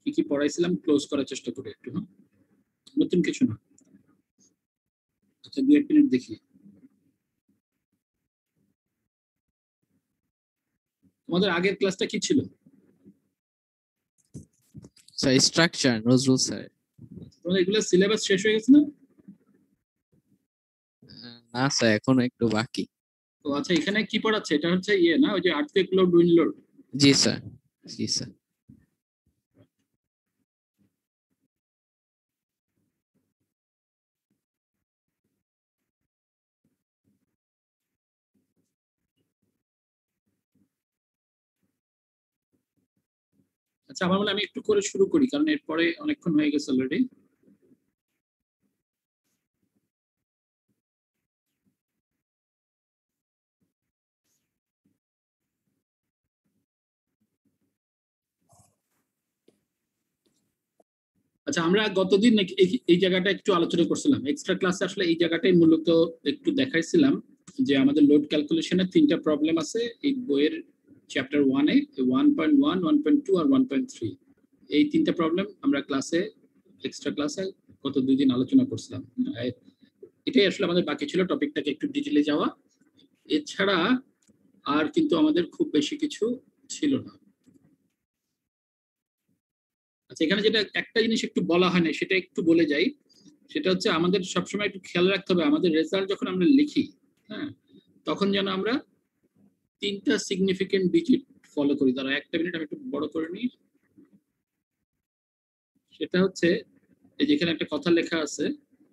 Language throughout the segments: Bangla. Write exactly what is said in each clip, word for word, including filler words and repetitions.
কি কি পড়াইছিলাম ক্লোজ করার চেষ্টা করি একটু। হ্যাঁ, নতুন কিছু না। আচ্ছা, দু এক মিনিট দেখি। তোমাদের আগের ক্লাসটা কি ছিল? Sir structure, Nazrul sir. তোমাদের এগুলো সিলেবাস শেষ হয়ে গেছে না? না স্যার, এখনো একটু বাকি। তো আচ্ছা, এখানে কি পড়াচ্ছে? এটা হচ্ছে ইয়ে না, ওই যে আর্থকুয়েক লোড, উইন্ড লোড। জি স্যার, জি স্যার। আচ্ছা, আমার মনে হয় আমি একটু করে শুরু করি, কারণ এরপরে অনেকক্ষণ হয়ে গেছে অলরেডি। আচ্ছা, আমরা গতদিন এই জায়গাটা একটু আলোচনা করছিলাম। এক্সট্রা ক্লাসে আসলে এই জায়গাটাই মূলত একটু দেখাইছিলাম যে আমাদের লোড ক্যালকুলেশনের তিনটা প্রবলেম আছে এই বইয়ের চ্যাপ্টার ওয়ানে, one point one, one point two আর ওয়ান পয়েন্ট থ্রি। এই তিনটা প্রবলেম আমরা ক্লাসে, এক্সট্রা ক্লাসে গত দুই দিন আলোচনা করছিলাম। এটাই আসলে আমাদের বাকি ছিল, টপিকটাকে একটু ডিটেলে যাওয়া। এছাড়া আর কিন্তু আমাদের খুব বেশি কিছু ছিল না। আচ্ছা, এখানে যেটা একটা জিনিস একটু বলা হয় না, সেটা একটু বলে যাই। সেটা হচ্ছে আমাদের সবসময় একটু খেয়াল রাখতে হবে, আমাদের রেজাল্ট যখন আমরা লিখি, হ্যাঁ, তখন যেন আমরা তিনটা সিগনিফিকেন্ট ডিজিট ফলো করি। তারা একটা মিনিট আমি একটু বড় করে নিই। সেটা হচ্ছে এই যেখানে একটা কথা লেখা আছে,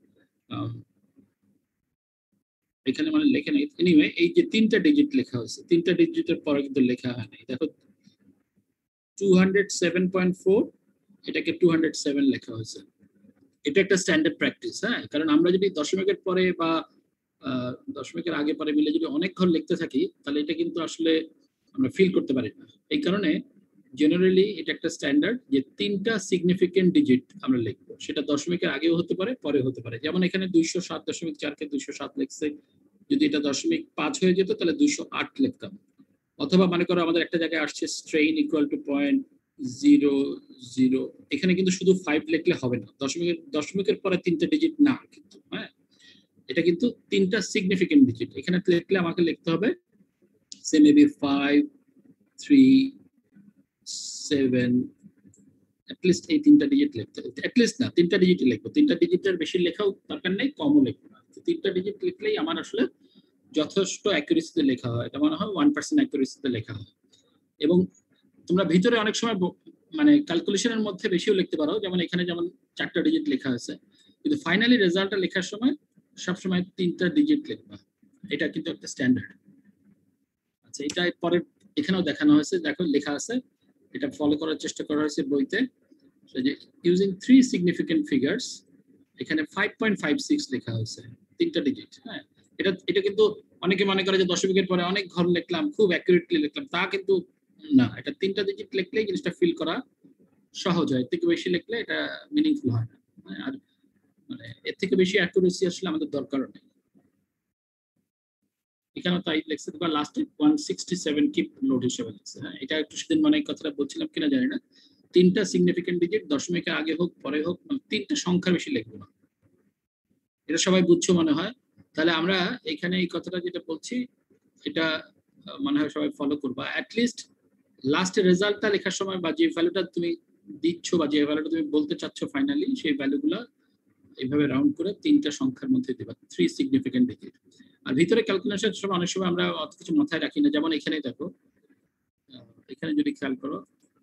এখানে মানে লেখা নেই, এনিওয়ে এই যে তিনটা ডিজিট লেখা হয়েছে, তিনটা ডিজিটের পরে কিন্তু লেখা হয় নাই। দেখো, two hundred seven point four, এটাকে টু হান্ড্রেড সেভেন লেখা হয়েছে। এটা একটা স্ট্যান্ডার্ড প্র্যাকটিস। হ্যাঁ, কারণ আমরা যদি দশমিকের পরে বা দশমিকের আগে পরে মিলে যদি অনেক ঘর লিখতে থাকি, তাহলে এটা কিন্তু আসলে আমরা ফিল করতে পারি না। এই কারণে জেনারেলি এটা একটা স্ট্যান্ডার্ড যে তিনটা সিগনিফিকেন্ট ডিজিট আমরা লিখবো। সেটা দশমিকের আগেও হতে পারে, পরে হতে পারে। যেমন এখানে দুইশো সাত দশমিক চারকে দুইশো সাত লিখছে, যদি এটা দশমিক পাঁচ হয়ে যেত তাহলে দুইশো আট লিখতাম। অথবা মনে করো আমাদের একটা জায়গায় আসছে strain equal to point zero zero, এখানে কিন্তু শুধু ফাইভ লিখলে হবে না, দশমিকের দশমিকের পরে তিনটা ডিজিট না কিন্তু। হ্যাঁ, এটা কিন্তু তিনটা সিগনিফিকেন্ট ডিজিট। এখানে লিখলে আমাকে লিখতে হবে সে maybe five, three, seven, at least এই তিনটা ডিজিট লিখতে হবে। অ্যাটলিস্ট না, তিনটা ডিজিট লিখবো। তিনটা ডিজিটের বেশি লেখাও দরকার নেই, কমও লিখবো না। তিনটা ডিজিট লিখলেই আমার আসলে যথেষ্ট অ্যাকুরেসিতে লেখা হয়। এটা মনে হয় ওয়ান পার্সেন্ট অ্যাকুরেসিতে লেখা হয়। এবং তোমরা ভিতরে অনেক সময় মানে ক্যালকুলেশনের মধ্যে বেশিও লিখতে পারো, যেমন এখানে যেমন চারটা ডিজিট লেখা আছে, কিন্তু ফাইনালি রেজাল্টটা লেখার সময় সবসময় তিনটা ডিজিট লিখবা। এটা কিন্তু একটা স্ট্যান্ডার্ড। আচ্ছা, এটা পরে এখানেও দেখানো হয়েছে, দেখো লেখা আছে, এটা ফলো করার চেষ্টা করা হয়েছে বইতে, যে ইউজিং থ্রি সিগনিফিকেন্ট ফিগার্স, এখানে ফাইভ পয়েন্ট ফাইভ সিক্স লেখা হয়েছে, তিনটা ডিজিট। হ্যাঁ, এটা এটা কিন্তু অনেকে মনে করে যে দশমিকের পরে অনেক ঘর লিখলাম, খুব অ্যাকুরেটলি লিখলাম, তা কিন্তু না। এটা তিনটা ডিজিট লিখলেই জিনিসটা ফিল করা সহজ হয়, এর থেকে বেশি লিখলে এটা মিনিংফুল হয় না। আর মানে এর থেকে বেশি অ্যাকুরেসি আসলে আমাদের দরকারও নেই। এখানে তাই লিখছে, বা লাস্টে one sixty seven keep load হিসেবে লিখছে। হ্যাঁ, এটা একটু সেদিন মানে কথাটা বলছিলাম কিনা জানি না, তিনটা সিগনিফিকেন্ট ডিজিট দশমিকের আগে হোক পরে হোক, মানে তিনটা সংখ্যা বেশি লিখবো না। এটা সবাই বুঝছো মনে হয়। তাহলে আমরা এখানে এই কথাটা যেটা বলছি, এটা মনে হয় সবাই ফলো করবা। অ্যাটলিস্ট লাস্টের রেজাল্টটা লেখার সময় বা যে ভ্যালুটা তুমি দিচ্ছ বা যে ভ্যালুটা তুমি বলতে চাচ্ছ ফাইনালি, সেই ভ্যালুগুলো এইভাবে রাউন্ড করে তিনটা সংখ্যার মধ্যে দেবা, থ্রি সিগনিফিকেন্ট ডিজিট। আর ভিতরে ক্যালকুলেশন সময় অনেক সময় আমরা অত কিছু মাথায় রাখি না। যেমন এখানে দেখো, এখানে যদি খেয়াল করো,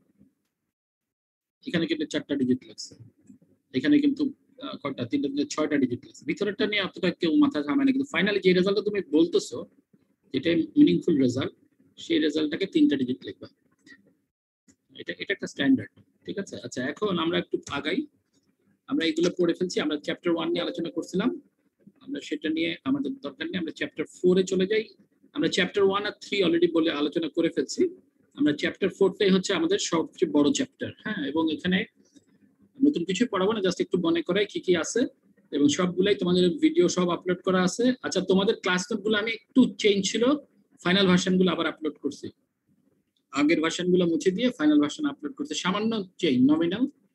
এখানে কিন্তু চারটা ডিজিট লাগছে, এখানে কিন্তু কয়টা, তিনটা তিনটা ছয়টা ডিজিট লাগছে। ভিতরেরটা নিয়ে অতটা কেউ মাথা ঘামায় না, কিন্তু ফাইনালি যে রেজাল্টটা তুমি বলতেছো, যেটা মিনিংফুল রেজাল্ট, সেই রেজাল্টটাকে তিনটা ডিজিট লিখবা। এটা এটা একটা স্ট্যান্ডার্ড, ঠিক আছে? আচ্ছা, এখন আমরা একটু আগাই। আমরা এগুলো পড়ে ফেলছি, আমরা চ্যাপ্টার ওয়ান নিয়ে আলোচনা করছিলাম, আমরা সেটা নিয়ে আমাদের দরকার নেই, আমরা চ্যাপ্টার ফোরে চলে যাই। আমরা চ্যাপ্টার ওয়ান আর থ্রি অলরেডি বলে আলোচনা করে ফেলছি। আমরা চ্যাপ্টার ফোরটাই হচ্ছে আমাদের সবচেয়ে বড় চ্যাপ্টার। হ্যাঁ, এবং এখানে নতুন কিছু পড়াবো না, জাস্ট একটু মনে করাই কি কি আছে, এবং সবগুলাই তোমাদের ভিডিও সব আপলোড করা আছে। আচ্ছা, তোমাদের ক্লাস নোটগুলো আমি একটু চেঞ্জ ছিল, ফাইনাল ভার্সনগুলো আবার আপলোড করছি। আগের ভার্সনগুলো মুছে দিয়ে ফাইনাল ভার্সন আপলোড করতে সামান্য চেঞ্জ, নমিনাল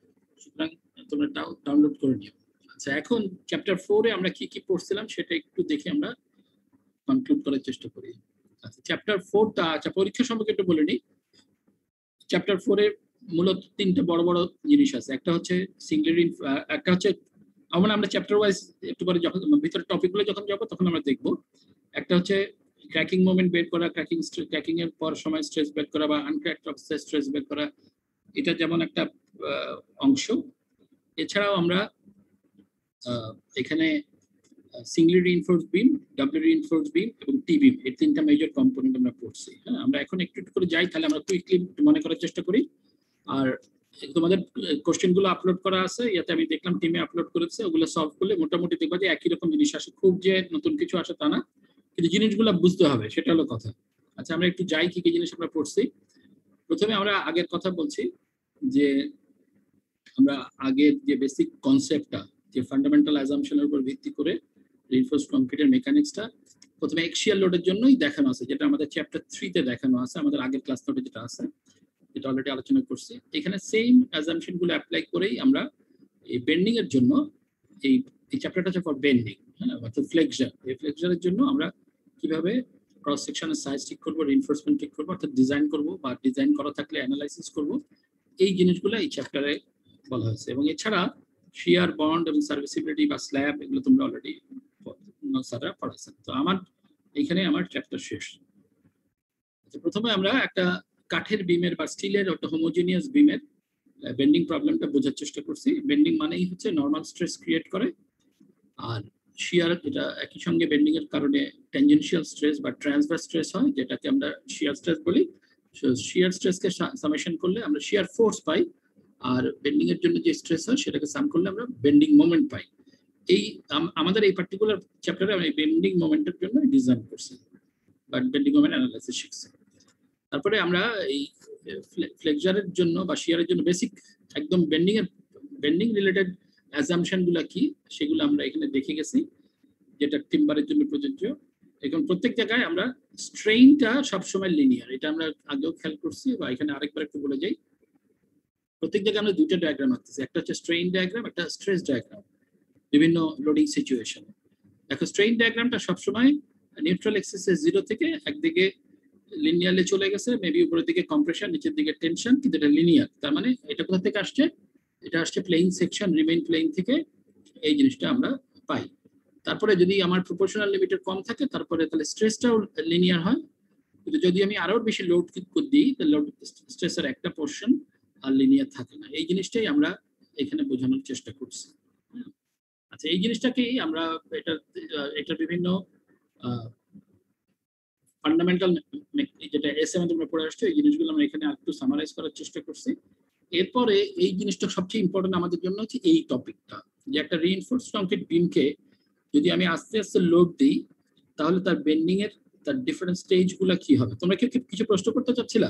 তোমরা ডাউনলোড করে নিও। আচ্ছা, এখন চ্যাপ্টার ফোরে আমরা কি কি পড়ছিলাম সেটা একটু দেখে আমরা কনক্লুড করার চেষ্টা করি। আচ্ছা, চ্যাপ্টার ফোরটা আচ্ছা পরীক্ষা সম্পর্কে একটু বলে নিই। চ্যাপ্টার ফোরে মূলত তিনটে বড় বড় জিনিস আছে। একটা হচ্ছে সিঙ্গুলার, একটা হচ্ছে আমরা আমরা চ্যাপ্টার ওয়াইজ একটু পরে যখন ভিতরে টপিকগুলো যখন যাবো তখন আমরা দেখবো। একটা হচ্ছে ক্র্যাকিং মোমেন্ট বের করা, ক্র্যাকিং ক্র্যাকিং এর পর সময় স্ট্রেস বের করা বা আনক্র্যাকড অবস্থায় স্ট্রেস বের করা, এটা যেমন একটা অংশ। এছাড়াও আমরা এখানে singly reinforced beam, double reinforced beam এবং টি বিম, এই তিনটা মেজর কম্পোনেন্ট আমরা পড়ছি। হ্যাঁ, আমরা এখন একটু একটু করে যাই, তাহলে আমরা কুইকলি মনে করার চেষ্টা করি। আর তোমাদের কোশ্চেনগুলো আপলোড করা আছে, ইয়াতে আমি দেখলাম টিমে আপলোড করেছে, ওগুলো সলভ করলে মোটামুটি দেখবা যে একই রকম জিনিস আসে, খুব যে নতুন কিছু আসে তা না, কিন্তু জিনিসগুলো বুঝতে হবে, সেটা হলো কথা। আচ্ছা, আমরা একটু যাই কি কি জিনিস আমরা পড়ছি। প্রথমে আমরা আগের কথা বলছি যে আমরা আগের যে বেসিক কনসেপ্টটা, যে ফান্ডামেন্টাল অ্যাজাম্পশনের উপর ভিত্তি করে রিইনফোর্সড কংক্রিটের মেকানিক্সটা প্রথমে এক্সিয়াল লোডের জন্যই দেখানো আছে, যেটা আমাদের চ্যাপ্টার থ্রিতে দেখানো আছে, আমাদের আগের ক্লাস নোটে যেটা আছে, যেটা অলরেডি আলোচনা করছি। এখানে সেম অ্যাজাম্পশন গুলো অ্যাপ্লাই করেই আমরা এই বেন্ডিং এর জন্য, এই এই চ্যাপ্টারটা হচ্ছে ফর বেন্ডিং, হ্যাঁ, অর্থাৎ ফ্লেক্সচার। এই ফ্লেক্সচারের জন্য আমরা কিভাবে ক্রস সেকশনের সাইজ ঠিক করবো, রিইনফোর্সমেন্ট ঠিক করবো, অর্থাৎ ডিজাইন করবো বা ডিজাইন করা থাকলে অ্যানালাইসিস করবো, এই জিনিসগুলো এই চ্যাপ্টারে বলা হয়েছে। এবং এছাড়া শিয়ার, বন্ড এবং সার্ভিসিবিলিটি বা স্ল্যাব, এগুলো তোমরা অলরেডি স্যাররা পড়াচ্ছেন। তো আমার এখানে আমার চ্যাপ্টার শেষ। প্রথমে আমরা একটা কাঠের বিমের বা স্টিলের একটা হোমোজিনিয়াস বিমের বেন্ডিং প্রবলেমটা বোঝার চেষ্টা করছি। বেন্ডিং মানেই হচ্ছে নর্মাল স্ট্রেস ক্রিয়েট করে, আর শিয়ার, এটা একই সঙ্গে বেন্ডিং এর কারণে ট্যানজেনশিয়াল স্ট্রেস বা ট্রান্সভার্স স্ট্রেস হয়, যেটাকে আমরা শিয়ার স্ট্রেস বলি। শিয়ার স্ট্রেসকে সামেশন করলে আমরা শিয়ার ফোর্স পাই, আর বেন্ডিং এর জন্য যে স্ট্রেস হয় সেটাকে সাম করলে আমরা বেন্ডিং মোমেন্ট পাই। এই আমাদের এই পার্টিকুলার চ্যাপ্টারে আমরা এই বেন্ডিং মোমেন্টের জন্য ডিজাইন করছি বা বেন্ডিং মোমেন্ট অ্যানালাইসিস শিখছি। তারপরে আমরা এই ফ্লেক্সচারের জন্য বা শিয়ারের জন্য বেসিক একদম বেন্ডিং এর বেন্ডিং রিলেটেড অ্যাজাম্পশন গুলো কি সেগুলো আমরা এখানে দেখে গেছি, যেটা টিম্বারের জন্য প্রযোজ্য। এখন প্রত্যেক জায়গায় আমরা স্ট্রেইনটা সবসময় লিনিয়ার, এটা আমরা আগেও খেয়াল করছি, বা এখানে আরেকবার একটু বলে যাই। প্রত্যেক জায়গায় আমরা দুইটা ডায়াগ্রাম আঁকতেছি, একটা হচ্ছে স্ট্রেইন ডায়াগ্রাম, একটা স্ট্রেস ডায়াগ্রাম, বিভিন্ন লোডিং সিচুয়েশন। দেখো স্ট্রেইন ডায়াগ্রামটা সবসময় নিউট্রাল এক্সিসে জিরো থেকে একদিকে লিনিয়ারলি চলে গেছে, মেবি উপরের দিকে কম্প্রেশন, নিচের দিকে টেনশন, কিন্তু এটা লিনিয়ার। তার মানে এটা কোথা থেকে আসছে? এটা আসছে প্লেইন সেকশন, রিমেইন প্লেইন থেকে এই জিনিসটা আমরা পাই। তারপরে যদি আমার প্রপোর্শনাল লিমিটের কম থাকে, তারপরে তাহলে স্ট্রেসটাও লিনিয়ার হয়। কিন্তু যদি আমি আরো বেশি লোড দিই, তাহলে লোড স্ট্রেসের একটা পোর্শন আর লিনিয়ার থাকে না। এই জিনিসটাই আমরা এখানে বোঝানোর চেষ্টা করছি। আচ্ছা, এই জিনিসটাকেই আমরা এটা এটা বিভিন্ন ফান্ডামেন্টাল যেটা এসএম তোমরা পড়ে আসছো, এই জিনিসগুলো আমরা এখানে একটু সামারাইজ করার চেষ্টা করছি। এরপরে এই জিনিসটা সবচেয়ে ইম্পর্টেন্ট আমাদের জন্য হচ্ছে এই টপিকটা, যে একটা রিইনফোর্সড কংক্রিট বিমকে যদি আমি আস্তে আস্তে লোড দিই, তাহলে তার বেন্ডিং এর তার ডিফারেন্ট স্টেজ গুলা কি হবে। তোমরা কি কিছু প্রশ্ন করতে চাচ্ছিলা?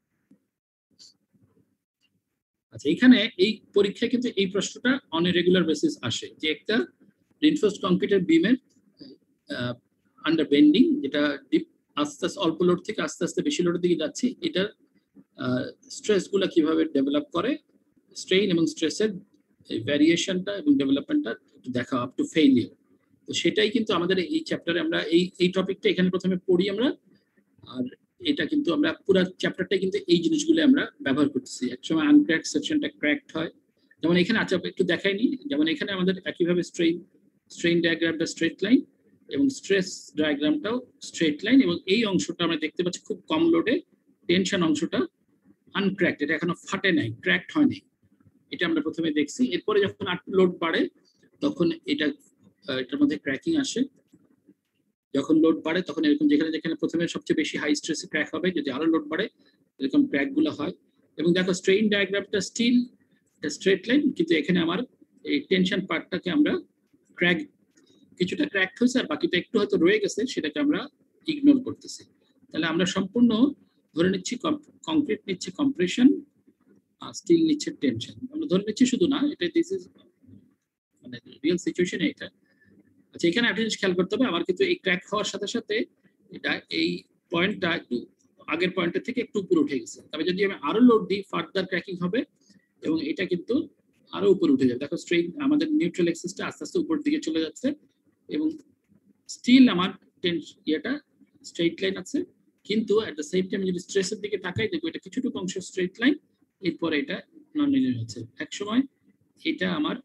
আচ্ছা, এখানে এই পরীক্ষায় কিন্তু এই প্রশ্নটা অন এ রেগুলার বেসিস আসে, যে একটা রিইনফোর্সড কংক্রিটের বিমের আন্ডার বেন্ডিং, যেটা আস্তে আস্তে অল্প লোড থেকে আস্তে আস্তে বেশি লোডের দিকে যাচ্ছে, এটার স্ট্রেস গুলা কিভাবে ডেভেলপ করে, স্ট্রেইন এবং স্ট্রেসের ভ্যারিয়েশনটা এবং ডেভেলপমেন্টটা দেখা আপ টু ফেইলিয়ার। তো সেটাই কিন্তু আমাদের এই চ্যাপ্টারে আমরা এই এই টপিকটা এখানে প্রথমে পড়ি আমরা, আর এটা কিন্তু আমরা পুরো চ্যাপ্টারটাই কিন্তু এই জিনিসগুলো আমরা ব্যবহার করতেছি। একসময় আনক্র্যাক সেকশনটা ক্র্যাকড হয়, যেমন এখানে আচ্ছা একটু দেখাইনি, যেমন এখানে আমাদের একইভাবে স্ট্রেইন স্ট্রেইন ডায়াগ্রামটা স্ট্রেট লাইন এবং স্ট্রেস ডায়াগ্রামটাও স্ট্রেট লাইন, এবং এই অংশটা আমরা দেখতে পাচ্ছি খুব কম লোডে টেনশন অংশটা আনক্র্যাকড, এটা এখনো ফাটে নাই, ক্র্যাকড হয়নি, এটা আমরা প্রথমে দেখছি। এরপরে যখন আট লোড বাড়ে তখন এটা এটার মধ্যে ক্র্যাকিং আসে। যখন লোড বাড়ে তখন এরকম যেখানে যেখানে প্রথমে সবচেয়ে বেশি হাই স্ট্রেসে ক্র্যাক হবে, যদি আরো লোড বাড়ে এরকম ক্র্যাক গুলো হয়। এবং দেখো স্ট্রেইন ডায়াগ্রামটা স্টিল স্ট্রেট লাইন, কিন্তু এখানে আমার এই টেনশন পার্টটাকে আমরা ক্র্যাক, কিছুটা ক্র্যাক হয়েছে আর বাকিটা একটু হয়তো রয়ে গেছে, সেটাকে আমরা ইগনোর করতেছি। তাহলে আমরা সম্পূর্ণ ধরে নিচ্ছি কংক্রিট নিচ্ছে কম্প্রেশন আর স্টিল নিচ্ছে টেনশন, আমরা ধরে নিচ্ছি শুধু না, এটা দিস ইজ মানে রিয়েল সিচুয়েশন এটা। আচ্ছা, এখানে একটা জিনিস খেয়াল করতে হবে, আমার কিন্তু এই ক্র্যাক হওয়ার সাথে সাথে এটা এই পয়েন্টটা একটু আগের পয়েন্টের থেকে একটু উপরে উঠে গেছে, তবে যদি আমি আরো লোড দিই ফার্দার ক্র্যাকিং হবে এবং এটা কিন্তু আরো উপরে উঠে যাবে। দেখো স্ট্রেইট আমাদের নিউট্রাল এক্সিসটা আস্তে আস্তে উপরের দিকে চলে যাচ্ছে এবং স্টিল আমার ইয়েটা স্ট্রেইট লাইন আছে, কিন্তু এট দ্য সেম টাইম যদি স্ট্রেসের দিকে তাকাই দেখবো এটা কিছুটুকু অংশ স্ট্রেইট লাইন, এরপরে এটা নন লিনিয়ার হচ্ছে। একসময় এটা আমার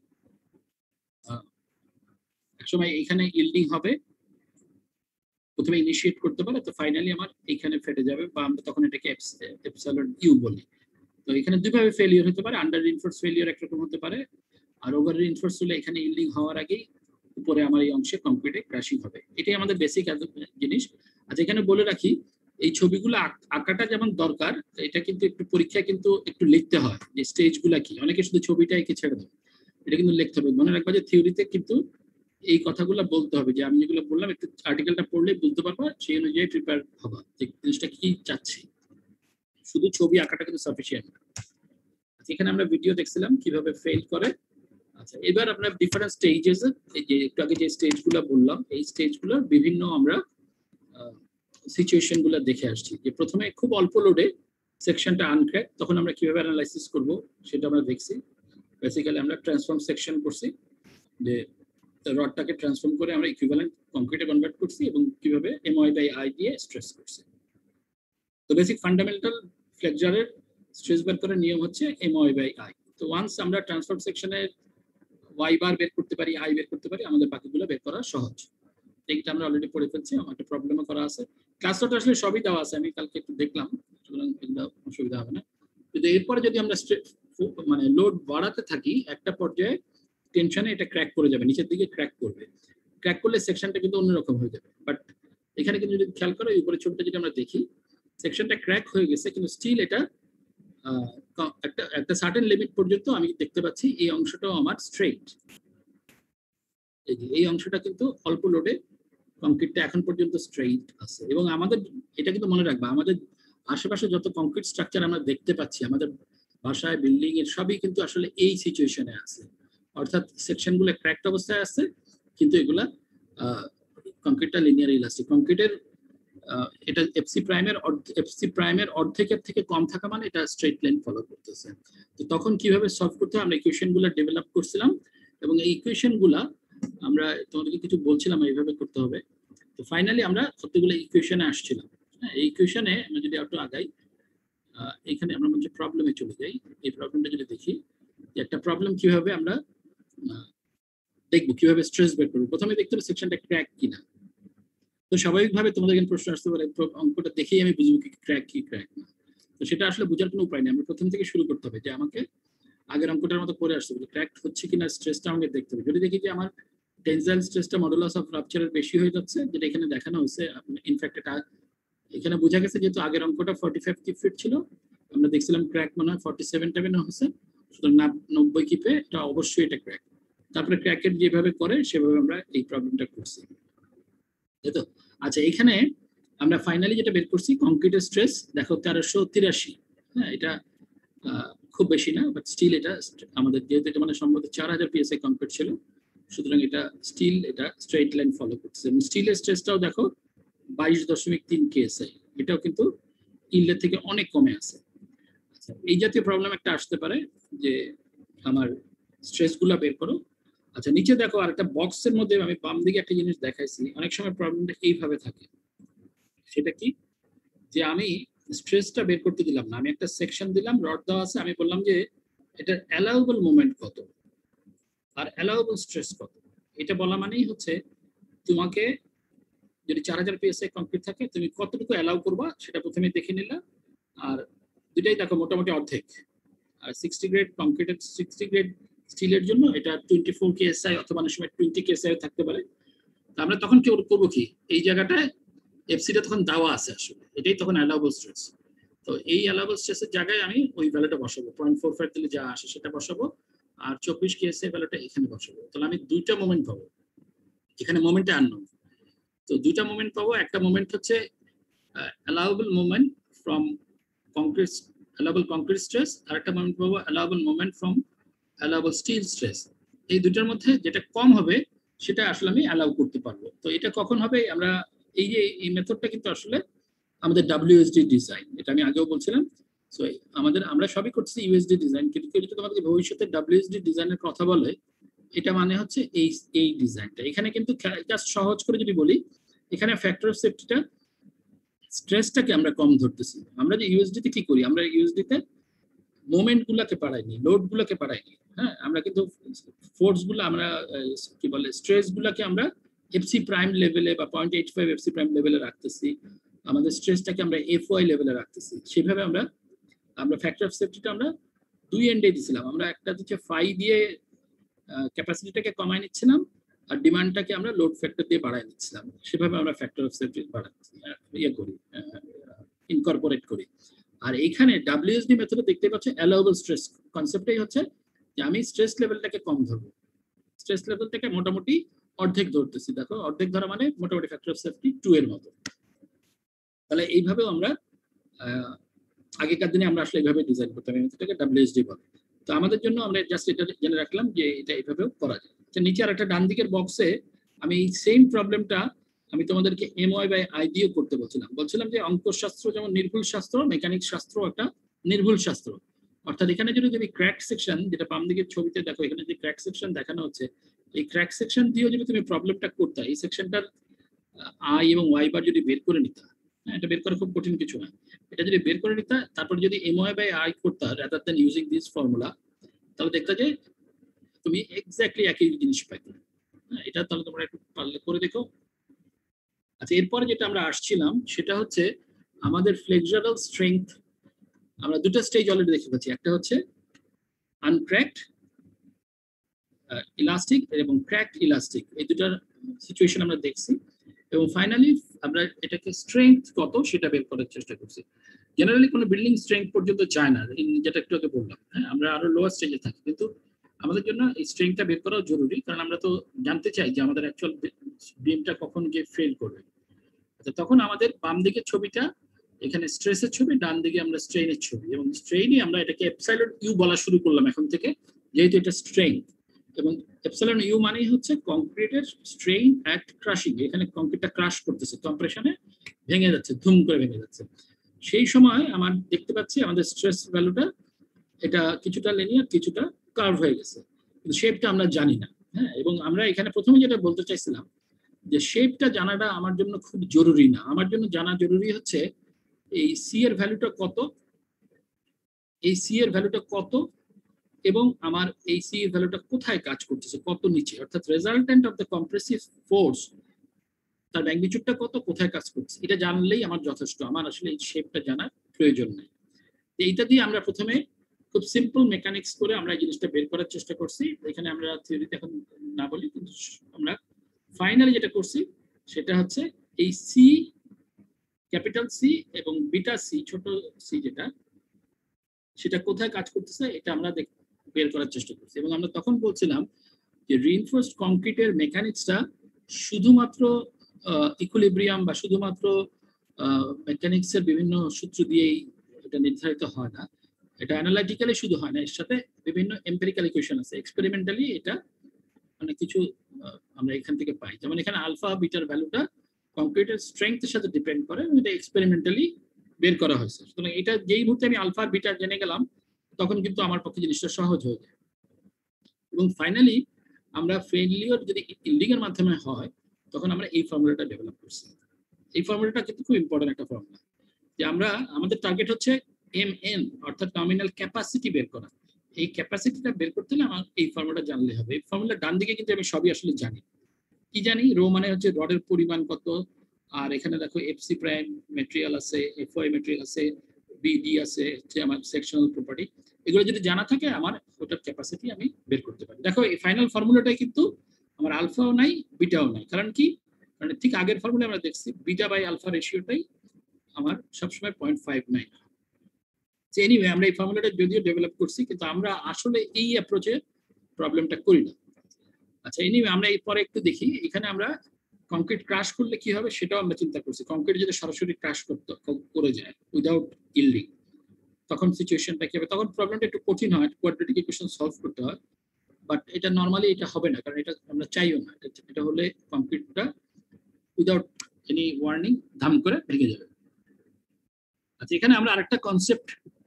একসময় এখানে ইল্ডিং হবে, প্রথমে ইনিশিয়েট করতে পারে, তো ফাইনালি আমার এখানে ফেটে যাবে, বা আমরা তখন এটাকে এপসাইলন ইউ বলি। তো এখানে দুইভাবে ফেলিয়ার হতে পারে, আন্ডার রিইনফোর্স ফেলিয়ার একরকম হতে পারে, আর ওভার রিইনফোর্স হলে এখানে ইল্ডিং হওয়ার আগেই উপরে আমার এই অংশে কংক্রিটে ক্র্যাশিং হবে। এটাই আমাদের বেসিক জিনিস। আচ্ছা, এখানে বলে রাখি এই ছবিগুলো আঁকাটা যেমন দরকার, এটা কিন্তু একটু পরীক্ষায় কিন্তু একটু লিখতে হয় যে স্টেজগুলো কি। অনেকে শুধু ছবিটা এঁকে ছেড়ে দেয়, এটা কিন্তু লিখতে হবে। মনে রাখবা যে থিওরিতে কিন্তু এই কথাগুলো বলতে হবে, যে আমি যেগুলো বললাম একটু আর্টিকেলটা পড়লে বুঝতে পারবা, সেই অনুযায়ী প্রিপেয়ার হবা যে জিনিসটা কি চাচ্ছি। শুধু ছবি আঁকাটা কিন্তু সাফিসিয়েন্ট। এখানে আমরা ভিডিও দেখছিলাম কিভাবে ফেল করে। আচ্ছা, এবার আমরা ডিফারেন্ট স্টেজেস, এই যে একটু আগে যে স্টেজগুলো বললাম, এই স্টেজগুলোর বিভিন্ন আমরা সিচুয়েশনগুলো দেখে আসছি। যে প্রথমে খুব অল্প লোডে সেকশনটা আনক্র্যাক, তখন আমরা কিভাবে অ্যানালাইসিস করব সেটা আমরা দেখছি। বেসিক্যালি আমরা ট্রান্সফর্ম সেকশন করছি, যে রডটাকে ট্রান্সফর্ম করে আমরা ইকুইভ্যালেন্ট কংক্রিটে কনভার্ট করছি এবং কিভাবে এমওআই বাই আই দিয়ে স্ট্রেস করছি। তো বেসিক ফান্ডামেন্টাল ফ্লেক্সারের স্ট্রেস বের করার নিয়ম হচ্ছে এমওআই বাই আই। তো ওয়ান্স আমরা ট্রান্সফর্ম সেকশনে ওয়াই বার বের করতে পারি, আই বের করতে পারি, আমাদের বাকিগুলো বের করা সহজ। এইটা আমরা অলরেডি পড়ে ফেলছি, আমার একটা প্রবলেমও করা আছে। ক্লাস নোট আসলে সবই দেওয়া আছে, আমি কালকে একটু দেখলাম, সুতরাং এগুলো অসুবিধা হবে না। কিন্তু এরপরে যদি আমরা মানে লোড বাড়াতে থাকি, একটা পর্যায়ে টেনশনে এটা ক্র্যাক করে যাবে, নিচের দিকে ক্র্যাক করবে। ক্র্যাক করলে সেকশনটা কিন্তু অন্যরকম হয়ে যাবে। বাট এখানে কিন্তু যদি খেয়াল করো, উপরে ছবিটা যদি আমরা দেখি, সেকশনটা ক্র্যাক হয়ে গেছে, কিন্তু স্টিল এটা একটা একটা সার্টেন লিমিট পর্যন্ত আমি দেখতে পাচ্ছি এই অংশটাও আমার স্ট্রেইট। এই যে এই অংশটা কিন্তু অল্প লোডে কংক্রিটটা এখন পর্যন্ত স্ট্রেইট আছে। এবং আমাদের এটা কিন্তু মনে রাখবা, আমাদের আশেপাশে যত কংক্রিট স্ট্রাকচার আমরা দেখতে পাচ্ছি, আমাদের বাসায় বিল্ডিং এর সবই কিন্তু আসলে এই সিচুয়েশনে আছে। অর্থাৎ সেকশনগুলো ক্র্যাকড অবস্থায় আছে, কিন্তু এগুলা কংক্রিটটা লিনিয়ার ইলাস্টিক। কংক্রিটের এটা এফসি প্রাইমের এফসি প্রাইমের অর্ধেকের থেকে কম থাকা মানে এটা স্ট্রেট লাইন ফলো করতেছে। তো তখন কিভাবে সলভ করতে হয় আমরা ইকুয়েশনগুলো ডেভেলপ করছিলাম, এবং এই ইকুয়েশনগুলা আমরা তোমাদেরকে কিছু বলছিলাম এইভাবে করতে হবে। তো ফাইনালি আমরা কতগুলো ইকুয়েশনে আসছিলাম। হ্যাঁ, এই ইকুয়েশনে আমরা যদি একটু আগাই, এখানে আমরা যে প্রবলেমে চলে যাই, এই প্রবলেমটা যদি দেখি, একটা প্রবলেম কিভাবে আমরা দেখবো, কিভাবে স্ট্রেস বের করবো। প্রথমে দেখতে হবে সেকশনটা ক্র্যাক কিনা। তো স্বাভাবিকভাবে তোমাদের এখানে প্রশ্ন আসতে পারে, অঙ্কটা দেখেই আমি বুঝবো কি ক্র্যাক কি ক্র্যাক না। তো সেটা আসলে বোঝার কোনো উপায় নেই, আমরা প্রথম থেকে শুরু করতে হবে, যে আমাকে আগের অঙ্কটার মতো করে আসতে হবে, ক্র্যাক হচ্ছে কিনা স্ট্রেসটা আমাকে দেখতে হবে। যদি দেখি যে আমার টেনসাইল স্ট্রেসটা মডুলাস অফ রাপচারের বেশি হয়ে যাচ্ছে, যেটা এখানে দেখানো হয়েছে, ইনফ্যাক্ট এটা এখানে বোঝা গেছে যেহেতু আগের অঙ্কটা ফর্টি ফাইভ কিপ ফিট ছিল, আমরা দেখছিলাম ক্র্যাক মনে হয় ফর্টি সেভেন টাইমে হয়েছে, সুতরাং নব্বই কিপে এটা অবশ্যই এটা ক্র্যাক। তারপরে ক্র্যাকের যেভাবে করে সেভাবে আমরা এই প্রবলেমটা করছি, তাই তো? আচ্ছা, এখানে আমরা ফাইনালি যেটা বের করছি, কংক্রিটের স্ট্রেস দেখো তেরোশো তিরাশি। হ্যাঁ, এটা খুব বেশি না, বাট স্টিল এটা আমাদের যেহেতু এটা মানে সম্ভবত চার হাজার পিএসআই কংক্রিট ছিল, সুতরাং এটা স্টিল এটা স্ট্রেট লাইন ফলো করছে। এবং স্টিলের স্ট্রেসটাও দেখো বাইশ দশমিক তিন কেএসআই, এটাও কিন্তু ইল্ডের থেকে অনেক কমে আছে। আচ্ছা, এই জাতীয় প্রবলেম একটা আসতে পারে যে আমার স্ট্রেসগুলো বের করো। আচ্ছা, নিচে দেখো আর একটা বক্সের মধ্যে আমি বাম দিকে একটা জিনিস দেখাইছি, অনেক সময় প্রবলেমটা এইভাবে থাকে। সেটা কি, যে আমি স্ট্রেসটা বের করতে দিলাম না, আমি একটা সেকশন দিলাম, রড দেওয়া আছে, আমি বললাম যে এটা অ্যালাউবল মোমেন্ট কত আর অ্যালাউবল স্ট্রেস কত। এটা বলা মানেই হচ্ছে তোমাকে যদি চার হাজার পিএসআই কংক্রিট থাকে, তুমি কতটুকু অ্যালাউ করবা সেটা প্রথমে দেখে নিলা। আর দুটাই দেখো মোটামুটি অর্ধেক। আর সিক্সটি গ্রেড কংক্রিটের সিক্সটি গ্রেড স্টিলের জন্য এটা টোয়েন্টি ফোর কেএসআই অথবা অনেক সময় টোয়েন্টি কেএসআই থাকতে পারে। আমরা তখন কি করবো কি, এই জায়গাটায় এফসিটা তখন দেওয়া আছে আসলে, এটাই তখন অ্যালাউবল স্ট্রেস। তো এই অ্যালাউবল স্ট্রেসের জায়গায় আমি ওই ভ্যালুটা বসাবো, পয়েন্ট ফোর ফাইভ দিলে যা আসে সেটা বসাবো, আর চব্বিশ কেএসআই ভ্যালুটা এখানে বসাবো। তাহলে আমি দুইটা মোমেন্ট পাবো, এখানে মোমেন্টে আননোন। তো দুইটা মোমেন্ট পাবো, একটা মোমেন্ট হচ্ছে allowable moment from concrete allowable concrete stress, আর একটা মোমেন্ট পাবো allowable moment from allowable steel stress. এই দুটার মধ্যে যেটা কম হবে সেটা আসলে আমি অ্যালাউ করতে পারবো। তো এটা কখন হবে, আমরা এই যে এই মেথডটা কিন্তু আসলে আমাদের ডাব্লিউএসডি ডিজাইন, এটা আমি আগেও বলছিলাম সো আমাদের আমরা সবই করছি ইউএসডি ডিজাইন, কিন্তু কেউ যদি তোমাদের ভবিষ্যতে ডাব্লিউএসডি ডিজাইনের কথা বলে, এটা মানে হচ্ছে এই এই ডিজাইনটা। এখানে কিন্তু জাস্ট সহজ করে যদি বলি, এখানে ফ্যাক্টর অফ সেফটিটা স্ট্রেসটাকে আমরা কম ধরতেছি। আমরা যে ইউএসডি তে কি করি, আমরা ইউএসডি তে মোমেন্ট গুলাকে বাড়াইনি, লোড গুলাকে বাড়াইনি। হ্যাঁ, আমরা কিন্তু ফোর্স গুলো আমরা কি বলে স্ট্রেস গুলাকে আমরা এফসি প্রাইম লেভেলে বা point eight five FC prime লেভেলে রাখতেছি, আমাদের স্ট্রেসটাকে আমরা এফওয়াই লেভেলে রাখতেছি। সেভাবে আমরা আমরা ফ্যাক্টর অফ সেফটিটা আমরা দুই এন্ডে দিছিলাম। আমরা একটা হচ্ছে ফাই দিয়ে ক্যাপাসিটিটাকে কমায় নিচ্ছিলাম, আর ডিমান্ডটাকে আমরা লোড ফ্যাক্টর দিয়ে বাড়ায় নিচ্ছিলাম। সেভাবে আমরা ফ্যাক্টর অফ সেফটি বাড়াচ্ছি, ইয়ে করি, ইনকর্পোরেট করি। আর এইখানে ডাব্লিউএসডি মেথডে দেখতে পাচ্ছি অ্যালাউয়েবল স্ট্রেস কনসেপ্টটাই হচ্ছে যে আমি স্ট্রেস লেভেলটাকে কম ধরবো, স্ট্রেস লেভেলটাকে মোটামুটি অর্ধেক ধরতেছি। দেখো অর্ধেক ধরা মানে মোটামুটি ফ্যাক্টর অফ সেফটি টু এর মতো। তাহলে এইভাবেও আমরা আগেকার দিনে আমরা আসলে এইভাবে ডিজাইন করতাম, এটাকে ডাব্লিউএসডি বলে। তো আমাদের জন্য আমরা জাস্ট এটা জেনে রাখলাম যে এটা এইভাবেও করা যায়। তো নিচে আর একটা ডান দিকের বক্সে আমি এই সেম প্রবলেমটা আমি তোমাদেরকে এমওয়াই বাই আই দিয়েও করতে বলছিলাম। বলছিলাম যে অঙ্কশাস্ত্র যেমন নির্ভুল শাস্ত্র, মেকানিক্স শাস্ত্র একটা নির্ভুল শাস্ত্র। অর্থাৎ এখানে যদি তুমি ক্র্যাক সেকশন, যেটা বাম দিকের ছবিতে দেখো, এখানে যে ক্র্যাক সেকশন দেখানো হচ্ছে, এই ক্র্যাক সেকশন দিয়েও যদি তুমি প্রবলেমটা করতে, এই সেকশনটার আই এবং ওয়াই বার যদি বের করে নিতে, হ্যাঁ, এটা বের করা খুব কঠিন কিছু না। এটা যদি বের করে নিতে, তারপর যদি এমওয়াই বাই আই করতে rather than using this formula, তাহলে দেখতে যে তুমি এক্স্যাক্টলি একই জিনিস পাইতে। হ্যাঁ, এটা তাহলে তোমরা একটু পারলে করে দেখো। আচ্ছা, এরপরে যেটা আমরা আসছিলাম সেটা হচ্ছে আমাদের ফ্লেক্সুরাল স্ট্রেংথ। আমরা দুটো স্টেজ অলরেডি দেখতে পাচ্ছি, একটা হচ্ছে আনক্র্যাকড ইলাস্টিক এবং ক্র্যাকড ইলাস্টিক, এই দুটার সিচুয়েশন আমরা দেখছি। এবং ফাইনালি আমরা এটাকে স্ট্রেংথ কত সেটা বের করার চেষ্টা করছি। জেনারেলি কোনো বিল্ডিং স্ট্রেংথ পর্যন্ত যায় না, যেটা একটু আগে বললাম। হ্যাঁ, আমরা আরো লোয়ার স্টেজে থাকি, কিন্তু আমাদের জন্য এই স্ট্রেংথটা বের করাও জরুরি, কারণ আমরা তো জানতে চাই যে আমাদের অ্যাকচুয়াল বিমটা কখন গিয়ে ফেল করবে। আচ্ছা, তখন আমাদের বাম দিকের ছবিটা এখানে স্ট্রেসের ছবি, ডান দিকে আমরা স্ট্রেইনের ছবি, এবং স্ট্রেইনে আমরা এটাকে এপসাইলন ইউ বলা শুরু করলাম এখন থেকে, যেহেতু এটা স্ট্রেংথ। এবং এপসাইলন ইউ মানেই হচ্ছে কংক্রিটের স্ট্রেইন অ্যাট ক্রাশিং। এখানে কংক্রিটটা ক্রাশ করতেছে, কম্প্রেশনে ভেঙে যাচ্ছে, ধুম করে ভেঙে যাচ্ছে। সেই সময় আমার দেখতে পাচ্ছি আমাদের স্ট্রেস ভ্যালুটা এটা কিছুটা লিনিয়ার, কিছুটা কার্ভ হয়ে গেছে, কিন্তু শেপটা আমরা জানি না। হ্যাঁ, এবং আমরা এখানে প্রথমে যেটা বলতে চাইছিলাম যে শেপটা জানাটা আমার জন্য খুব জরুরি না। আমার জন্য জানা জরুরি হচ্ছে এই সি এর ভ্যালুটা কত, এই সি এর ভ্যালুটা কত, এবং আমার এই সি এর ভ্যালুটা কোথায় কাজ করতেছে, কত নিচে, অর্থাৎ resultant of the compressive force, তার ম্যাগনিটিউডটা কত, কোথায় কাজ করছে, এটা জানলেই আমার যথেষ্ট। আমার আসলে এই শেপটা জানার প্রয়োজন নেই। এইটা দিয়ে আমরা প্রথমে খুব সিম্পল মেকানিক্স করে আমরা এই জিনিসটা বের করার চেষ্টা করছি। এখানে আমরা থিওরিতে এখন না বলি, কিন্তু আমরা ফাইনালি যেটা করছি সেটা হচ্ছে এই সি, ক্যাপিটাল সি এবং বিটা সি, ছোট সি যেটা, সেটা কোথায় কাজ করতেছে এটা আমরা বের করার চেষ্টা করছি। এবং আমরা তখন বলছিলাম যে রিইনফোর্সড কংক্রিটের মেকানিক্সটা শুধুমাত্র ইকুইলিব্রিয়াম বা শুধুমাত্র মেকানিক্সের বিভিন্ন সূত্র দিয়েই এটা নির্ধারিত হয় না, এটা অ্যানালাইটিক্যালি শুধু হয় না, এর সাথে বিভিন্ন এম্পিরিক্যাল ইকুয়েশন আছে, এক্সপেরিমেন্টালি এটা অনেক কিছু আমরা এখান থেকে পাই। যেমন এখানে আলফা বিটার ভ্যালুটা কংক্রিটের স্ট্রেংথের সাথে ডিপেন্ড করে, এটা এক্সপেরিমেন্টালি বের করা হয়েছে। সুতরাং এটা যেই মুহূর্তে আমি আলফা বিটা জেনে গেলাম, তখন কিন্তু আমার পক্ষে জিনিসটা সহজ হয়ে যায়। এবং ফাইনালি আমরা ফেলিওর যদি ইল্ডিং এর মাধ্যমে হয়, তখন আমরা এই ফর্মুলাটা ডেভেলপ করছি। এই ফর্মুলাটা কিন্তু খুব ইম্পর্টেন্ট একটা ফর্মুলা, যে আমরা আমাদের টার্গেট হচ্ছে এম এন, অর্থাৎ নমিনাল ক্যাপাসিটি বের করা। এই ক্যাপাসিটিটা বের করতে হলে আমার এই ফর্মুলাটা জানলে হবে। এই ফর্মুলা ডান দিকে কিন্তু আমি সবই আসলে জানি। কি জানি? রো মানে হচ্ছে রডের পরিমাণ কত, আর এখানে দেখো এফসি প্রাইম ম্যাটেরিয়াল আছে, এফওয়াই ম্যাটেরিয়াল আছে, বিডি আছে, হচ্ছে আমার সেকশনাল প্রপার্টি। এগুলো যদি জানা থাকে, আমার ওটার ক্যাপাসিটি আমি বের করতে পারি। দেখো এই ফাইনাল ফর্মুলাটাই কিন্তু আমার আলফাও নাই, বিটাও নাই। কারণ কি? কারণ ঠিক আগের ফর্মুলা আমরা দেখছি বিটা বাই আলফা রেশিওটাই আমার সবসময় পয়েন্ট ফাইভ নাইন। এনিওয়ে, আমরা এই ফর্মুলাটা যদিও ডেভেলপ করছি, কিন্তু আমরা আসলে এই অ্যাপ্রোচে প্রবলেমটা করি না। আচ্ছা, এনিওয়ে আমরা এরপরে একটু দেখি। এখানে আমরা কংক্রিট ক্রাশ করলে কি হবে সেটাও আমরা চিন্তা করছি। কংক্রিট যদি সরাসরি ক্রাশ করতে করে যায় উইদাউট ইল্ডিং, তখন সিচুয়েশনটা কি হবে? তখন প্রবলেমটা একটু কঠিন হয়, কোয়াড্রেটিক ইকুয়েশন সলভ করতে হয়। বাট এটা নর্মালি এটা হবে না, কারণ এটা আমরা চাইও না। এটা হলে কংক্রিটটা উইদাউট এনি ওয়ার্নিং ধাম করে ভেঙে যাবে। আচ্ছা, এখানে আমরা আরেকটা কনসেপ্ট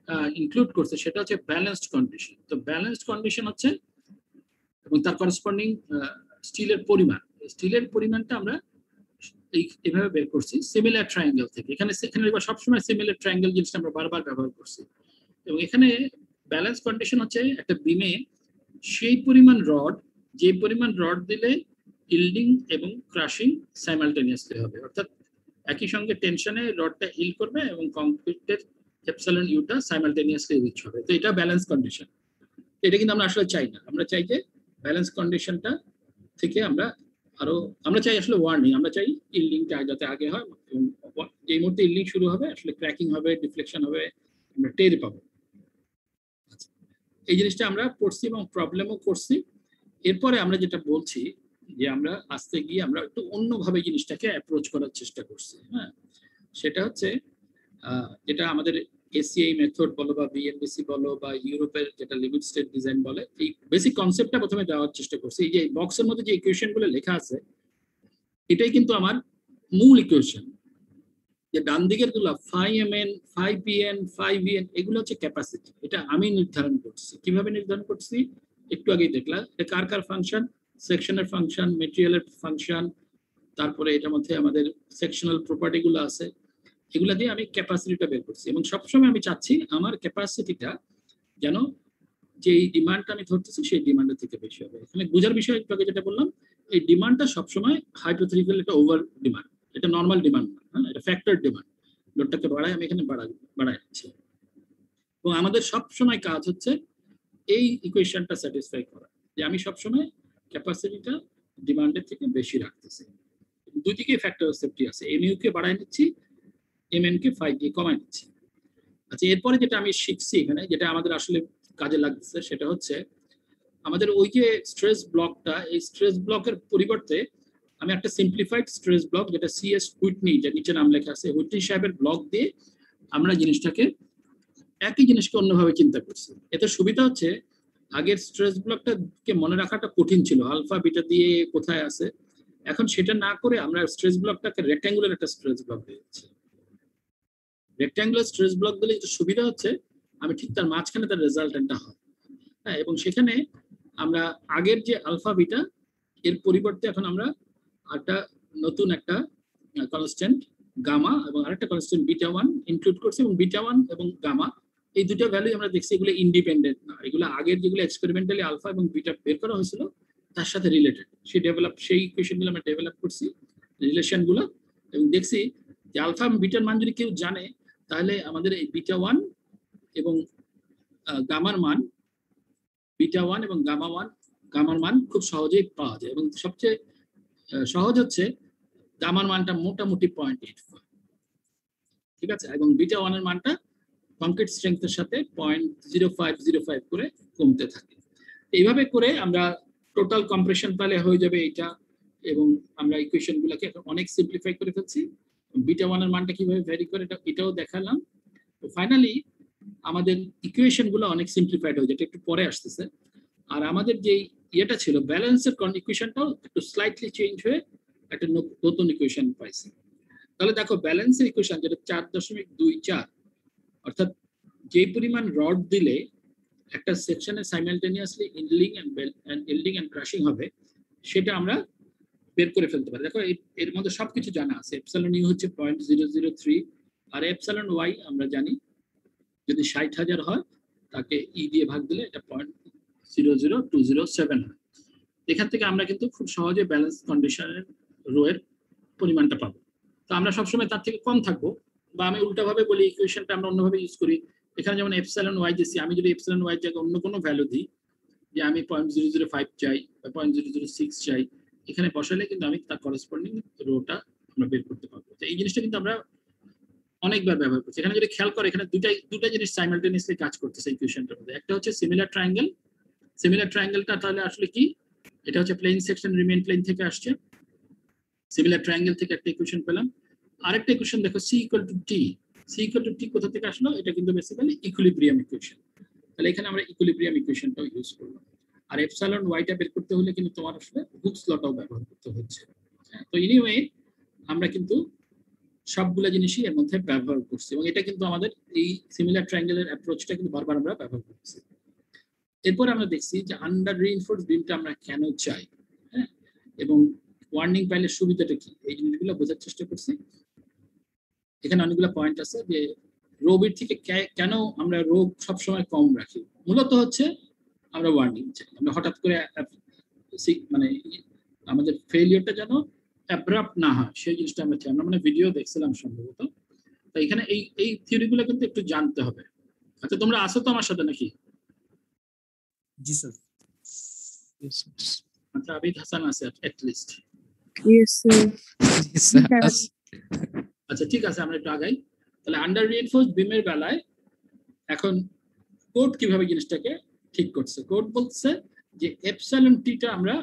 ইনক্লুড করছে সেটা হচ্ছে ব্যালেন্সড কন্ডিশন। তো ব্যালেন্সড কন্ডিশন হচ্ছে এবং তার করসপন্ডিং স্টিলের পরিমাণ, স্টিলের পরিমাণটা আমরা এই এভাবে বের করছি সিমিলার ট্রায়াঙ্গেল থেকে। এখানে এখানে সবসময় সিমিলার ট্রায়াঙ্গেল জিনিসটা আমরা বারবার ব্যবহার করছি। এবং এখানে ব্যালেন্স কন্ডিশন হচ্ছে একটা বিমে সেই পরিমাণ রড, যে পরিমাণ রড দিলে ইল্ডিং এবং ক্রাশিং সাইমালটেনিয়াসলি হবে, অর্থাৎ একই সঙ্গে টেনশনে রডটা হিল করবে এবং কংক্রিটের এপসাইলন ইউটা সাইমালটেনিয়াসলি রিচ হবে। তো এটা ব্যালেন্স কন্ডিশন। এটা কিন্তু আমরা আসলে চাই না, আমরা চাই যে ব্যালেন্স কন্ডিশনটা থেকে আমরা আরো আমরা চাই আসলে ওয়ার্নিং, আমরা চাই ইল্ডিংটা যাতে আগে হয় এবং এই মুহূর্তে ইল্ডিং শুরু হবে আসলে ক্র্যাকিং হবে, ডিফ্লেকশন হবে, আমরা টের পাবো। এই জিনিসটা আমরা পড়ছি এবং প্রবলেমও করছি। এরপরে আমরা যেটা বলছি যে আমরা আস্তে গিয়ে আমরা একটু অন্যভাবে জিনিসটাকে অ্যাপ্রোচ করার চেষ্টা করছি। হ্যাঁ, সেটা হচ্ছে যেটা আমাদের এসিআই মেথড বলো বা বিএনবিসি বলো বা ইউরোপের যেটা লিমিট স্টেট ডিজাইন বলে, এই বেসিক কনসেপ্টটা প্রথমে দেওয়ার চেষ্টা করছি। এই যে বক্সের মধ্যে যে ইকুয়েশন গুলো লেখা আছে এটাই কিন্তু আমার মূল ইকুয়েশন। যে ডান দিকের গুলো five M N, five P N, five E N এগুলো হচ্ছে ক্যাপাসিটি। এটা আমি নির্ধারণ করছি। কিভাবে নির্ধারণ করছি একটু আগেই দেখলাম। এটা কার কার ফাংশন, সেকশনের ফাংশন, মেটেরিয়ালের ফাংশন, তারপরে এটার মধ্যে আমাদের সেকশনাল প্রপার্টি গুলো আছে, এগুলা দিয়ে আমি ক্যাপাসিটিটা বের করছি। এবং সবসময় আমি চাচ্ছি আমার ক্যাপাসিটিটা যেন যে ডিমান্ডটা আমি ধরতেছি সেই ডিমান্ডের থেকে বেশি হবে। এখানে বোঝার বিষয় একটু আগে যেটা বললাম, এই ডিমান্ডটা সবসময় হাইপোথেটিক্যাল, এটা ওভার ডিমান্ড, এটা নর্মাল ডিমান্ড না, হ্যাঁ, এটা ফ্যাক্টর ডিমান্ড। লোডটাকে বাড়াই আমি এখানে বাড়াই বাড়াই দিচ্ছি। এবং আমাদের সবসময় কাজ হচ্ছে এই ইকুয়েশনটা স্যাটিসফাই করা, যে আমি সবসময় ক্যাপাসিটিটা ডিমান্ডের থেকে বেশি রাখতেছি। দুই দিকে ফ্যাক্টর সেফটি আছে, এমইউ কে বাড়াই নিচ্ছি, এমএন কে ফাইভ দিয়ে কমাই নিচ্ছি। আচ্ছা, এরপরে যেটা আমি শিখছি এখানে, যেটা আমাদের আসলে কাজে লাগছে, সেটা হচ্ছে আমাদের ওই যে স্ট্রেস ব্লকটা, এই স্ট্রেস ব্লকের পরিবর্তে আমি একটা সিম্পলিফাইড স্ট্রেস ব্লক, যেটা সিএস হুইটনি, যে নিচে নাম লেখা আছে, হুইটনি সাহেবের ব্লক দিয়ে আমরা জিনিসটাকে একই জিনিসকে অন্যভাবে চিন্তা করছি। এতে সুবিধা হচ্ছে আগের স্ট্রেস ব্লকটাকে মনে রাখাটা কঠিন ছিল, আলফা বিটা দিয়ে কোথায় আছে। এখন সেটা না করে আমরা স্ট্রেস ব্লকটাকে রেক্ট্যাঙ্গুলার একটা স্ট্রেস ব্লক দিয়েছি। রেক্ট্যাঙ্গুলার স্ট্রেস ব্লক দিলে যেটা সুবিধা হচ্ছে আমি ঠিক তার মাঝখানে তার রেজাল্টেন্টটা হয়। হ্যাঁ, এবং সেখানে আমরা আগের যে আলফা বিটা এর পরিবর্তে এখন আমরা একটা নতুন একটা কনস্ট্যান্ট গামা এবং আরেকটা কনস্ট্যান্ট বিটা ওয়ান ইনক্লুড করছি। এবং বিটা ওয়ান এবং গামা এই দুটো ভ্যালু আমরা দেখছি এগুলো ইন্ডিপেন্ডেন্ট না, এগুলো আগের যেগুলো এক্সপেরিমেন্টালি আলফা এবং বিটা বের করা হয়েছিল তার সাথে রিলেটেড। সেই ডেভেলপ সেই ইকুয়েশনগুলো আমরা ডেভেলপ করছি, রিলেশনগুলো, এবং দেখছি যে আলফা এবং বিটার মান যদি কেউ জানে তাহলে আমাদের এই বিটা ওয়ান এবং গামার মান, বিটা ওয়ান এবং গামা ওয়ান গামার মান খুব সহজেই পাওয়া যায়। এবং সবচেয়ে সহজ হচ্ছে গামার মানটা মোটামুটি পয়েন্ট এইট ফাইভ, ঠিক আছে, এবং বিটা ওয়ানের মানটা কংক্রিট স্ট্রেংথের সাথে point zero five zero five করে কমতে থাকে। এইভাবে করে আমরা টোটাল কম্প্রেশন তাহলে হয়ে যাবে এইটা। এবং আমরা ইকুয়েশন গুলাকে অনেক সিম্পলিফাই করে ফেলছি। বিটা ওয়ানের মানটা কিভাবে ভ্যারি করে এটা এটাও দেখালাম। তো ফাইনালি আমাদের ইকুয়েশন গুলো অনেক সিম্পলিফাইড হয়ে যায়, এটা একটু পরে আসতেছে। আর আমাদের যে ইয়েটা ছিল ব্যালেন্সের ইকুয়েশনটাও একটু স্লাইটলি চেঞ্জ হয়ে একটা নতুন ইকুয়েশন পাইছি। তাহলে দেখো ব্যালেন্সের ইকুয়েশন যেটা চার দশমিক দুই চার, অর্থাৎ যে পরিমাণ রড দিলে একটা সেকশনে simultaneously yielding and yielding and crushing হবে সেটা আমরা বের করে ফেলতে পারি। দেখো এর মধ্যে সবকিছু জানা আছে। এপসাইলন ইউ হচ্ছে পয়েন্ট জিরো জিরো থ্রি, আর এপসাইলন ওয়াই আমরা জানি যদি ষাট হাজার হয় তাকে ই দিয়ে ভাগ দিলে এটা point zero zero two zero seven হয়। এখান থেকে আমরা কিন্তু খুব সহজে ব্যালেন্স কন্ডিশনের রোয়ের পরিমাণটা পাবো। তো আমরা সবসময় তার থেকে কম থাকবো, বা আমি উল্টাভাবে বলি ইকুয়েশনটা আমরা অন্যভাবে ইউজ করি। এখানে যেমন এপসাইলন ওয়াই দিচ্ছি, আমি যদি এপসাইলন ওয়াই জায়গায় অন্য কোনো ভ্যালু দিই, যে আমি পয়েন্ট জিরো জিরো ফাইভ চাই বা পয়েন্ট জিরো জিরো সিক্স চাই, এখানে বসালে কিন্তু আমি তার করসপন্ডিং রোটা আমরা বের করতে পারবো। তো এই জিনিসটা কিন্তু আমরা অনেকবার ব্যবহার করছি। এখানে যদি খেয়াল করে এখানে দুটাই দুটা জিনিস সাইমালটেনিয়াসলি কাজ করতেছে ইকুয়েশনটার মধ্যে। একটা হচ্ছে সিমিলার ট্রায়াঙ্গেল। সিমিলার ট্রায়াঙ্গেলটা তাহলে আসলে কি, এটা হচ্ছে প্লেন সেকশন রিমেইন প্লেন থেকে আসছে। সিমিলার ট্রায়াঙ্গেল থেকে একটা ইকুয়েশন পেলাম। আরেকটা ইকুয়েশন দেখো C equal to T, C equal to T কোথা থেকে আসলো, এটা কিন্তু বেসিক্যালি ইকুইলিব্রিয়াম ইকুয়েশন। তাহলে এখানে আমরা ইকুইলিব্রিয়াম ইকুয়েশনটাও ইউজ করলাম। আর এপসাইলন ওয়াইটা বের করতে হলে কিন্তু তোমার আসলে হুকস লটাও ব্যবহার করতে হচ্ছে। তো এনিওয়ে আমরা কিন্তু সবগুলো জিনিসই এর মধ্যে ব্যবহার করছি এবং এটা কিন্তু আমাদের এই সিমিলার ট্রায়াঙ্গেলের অ্যাপ্রোচটা কিন্তু বারবার আমরা ব্যবহার করছি। এরপর আমরা দেখছি যে আন্ডার রিইনফোর্সড বিমটা আমরা কেন চাই, হ্যাঁ, এবং ওয়ার্নিং পাইলের সুবিধাটা কি, এই জিনিসগুলো বোঝার চেষ্টা করছি। এখানে অনেকগুলো পয়েন্ট আছে যে রো বিট থেকে কেন আমরা রোগ সবসময় কম রাখি। মূলত হচ্ছে আমরা ওয়ার্নিং চাই, আমরা হঠাৎ করে মানে আমাদের ফেলিয়ারটা যেন অ্যাব্রাপ্ট না হয় সেই জিনিসটা আমরা চাই। আমরা মানে ভিডিও দেখছিলাম সম্ভবত, তো এখানে এই এই থিওরিগুলো কিন্তু একটু জানতে হবে। আচ্ছা তোমরা আসো তো আমার সাথে নাকি? জি স্যার। আচ্ছা আবিদ হাসান আছে at least. Yes, sir. Yes, sir. আচ্ছা ঠিক আছে, আমরা একটু আগাই। তাহলে আন্ডার রিইনফোর্সড বিমের বেলায় এখন কোড কিভাবে জিনিসটাকে ঠিক করছে। কোড বলছে যে এপসাইলন টিটা আমরা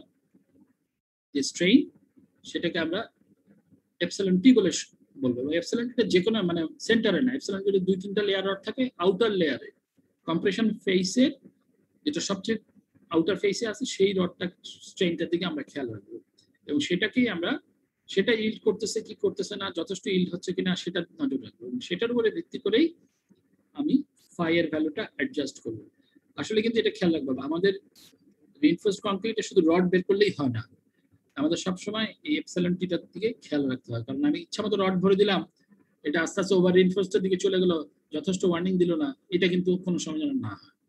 যে স্ট্রেইন সেটাকে আমরা এপসাইলন টি বলে বলবো। এপসাইলন টিটা যে কোনো মানে সেন্টারে না, এপসাইলন যদি দুই তিনটা লেয়ার রড থাকে আউটার লেয়ারে কম্প্রেশন ফেসে যেটা সবচেয়ে আউটার ফেসে আছে সেই রডটা স্ট্রেইনটার দিকে আমরা খেয়াল রাখবো এবং সেটাকেই আমরা সেটা ইল্ড করতেছে কি করতেছে না, যথেষ্ট ইল্ড হচ্ছে কিনা সেটা নজর রাখবো এবং সেটার উপরে ভিত্তি করেই আমি ফাইয়ের ভ্যালুটা অ্যাডজাস্ট করবো। আসলে কিন্তু এটা খেয়াল রাখবো, আমাদের রিইনফোর্সড কংক্রিটে শুধু রড বের করলেই হয় না, আমাদের সবসময় এই এপসাইলন টিটার দিকে খেয়াল রাখতে হয়। কারণ আমি ইচ্ছা মতো রড ভরে দিলাম, এটা আস্তে আস্তে ওভার রিইনফোর্সডের দিকে চলে গেল, যথেষ্ট ওয়ার্নিং দিল না, এটা কিন্তু কোনো সময় যেন না হয়।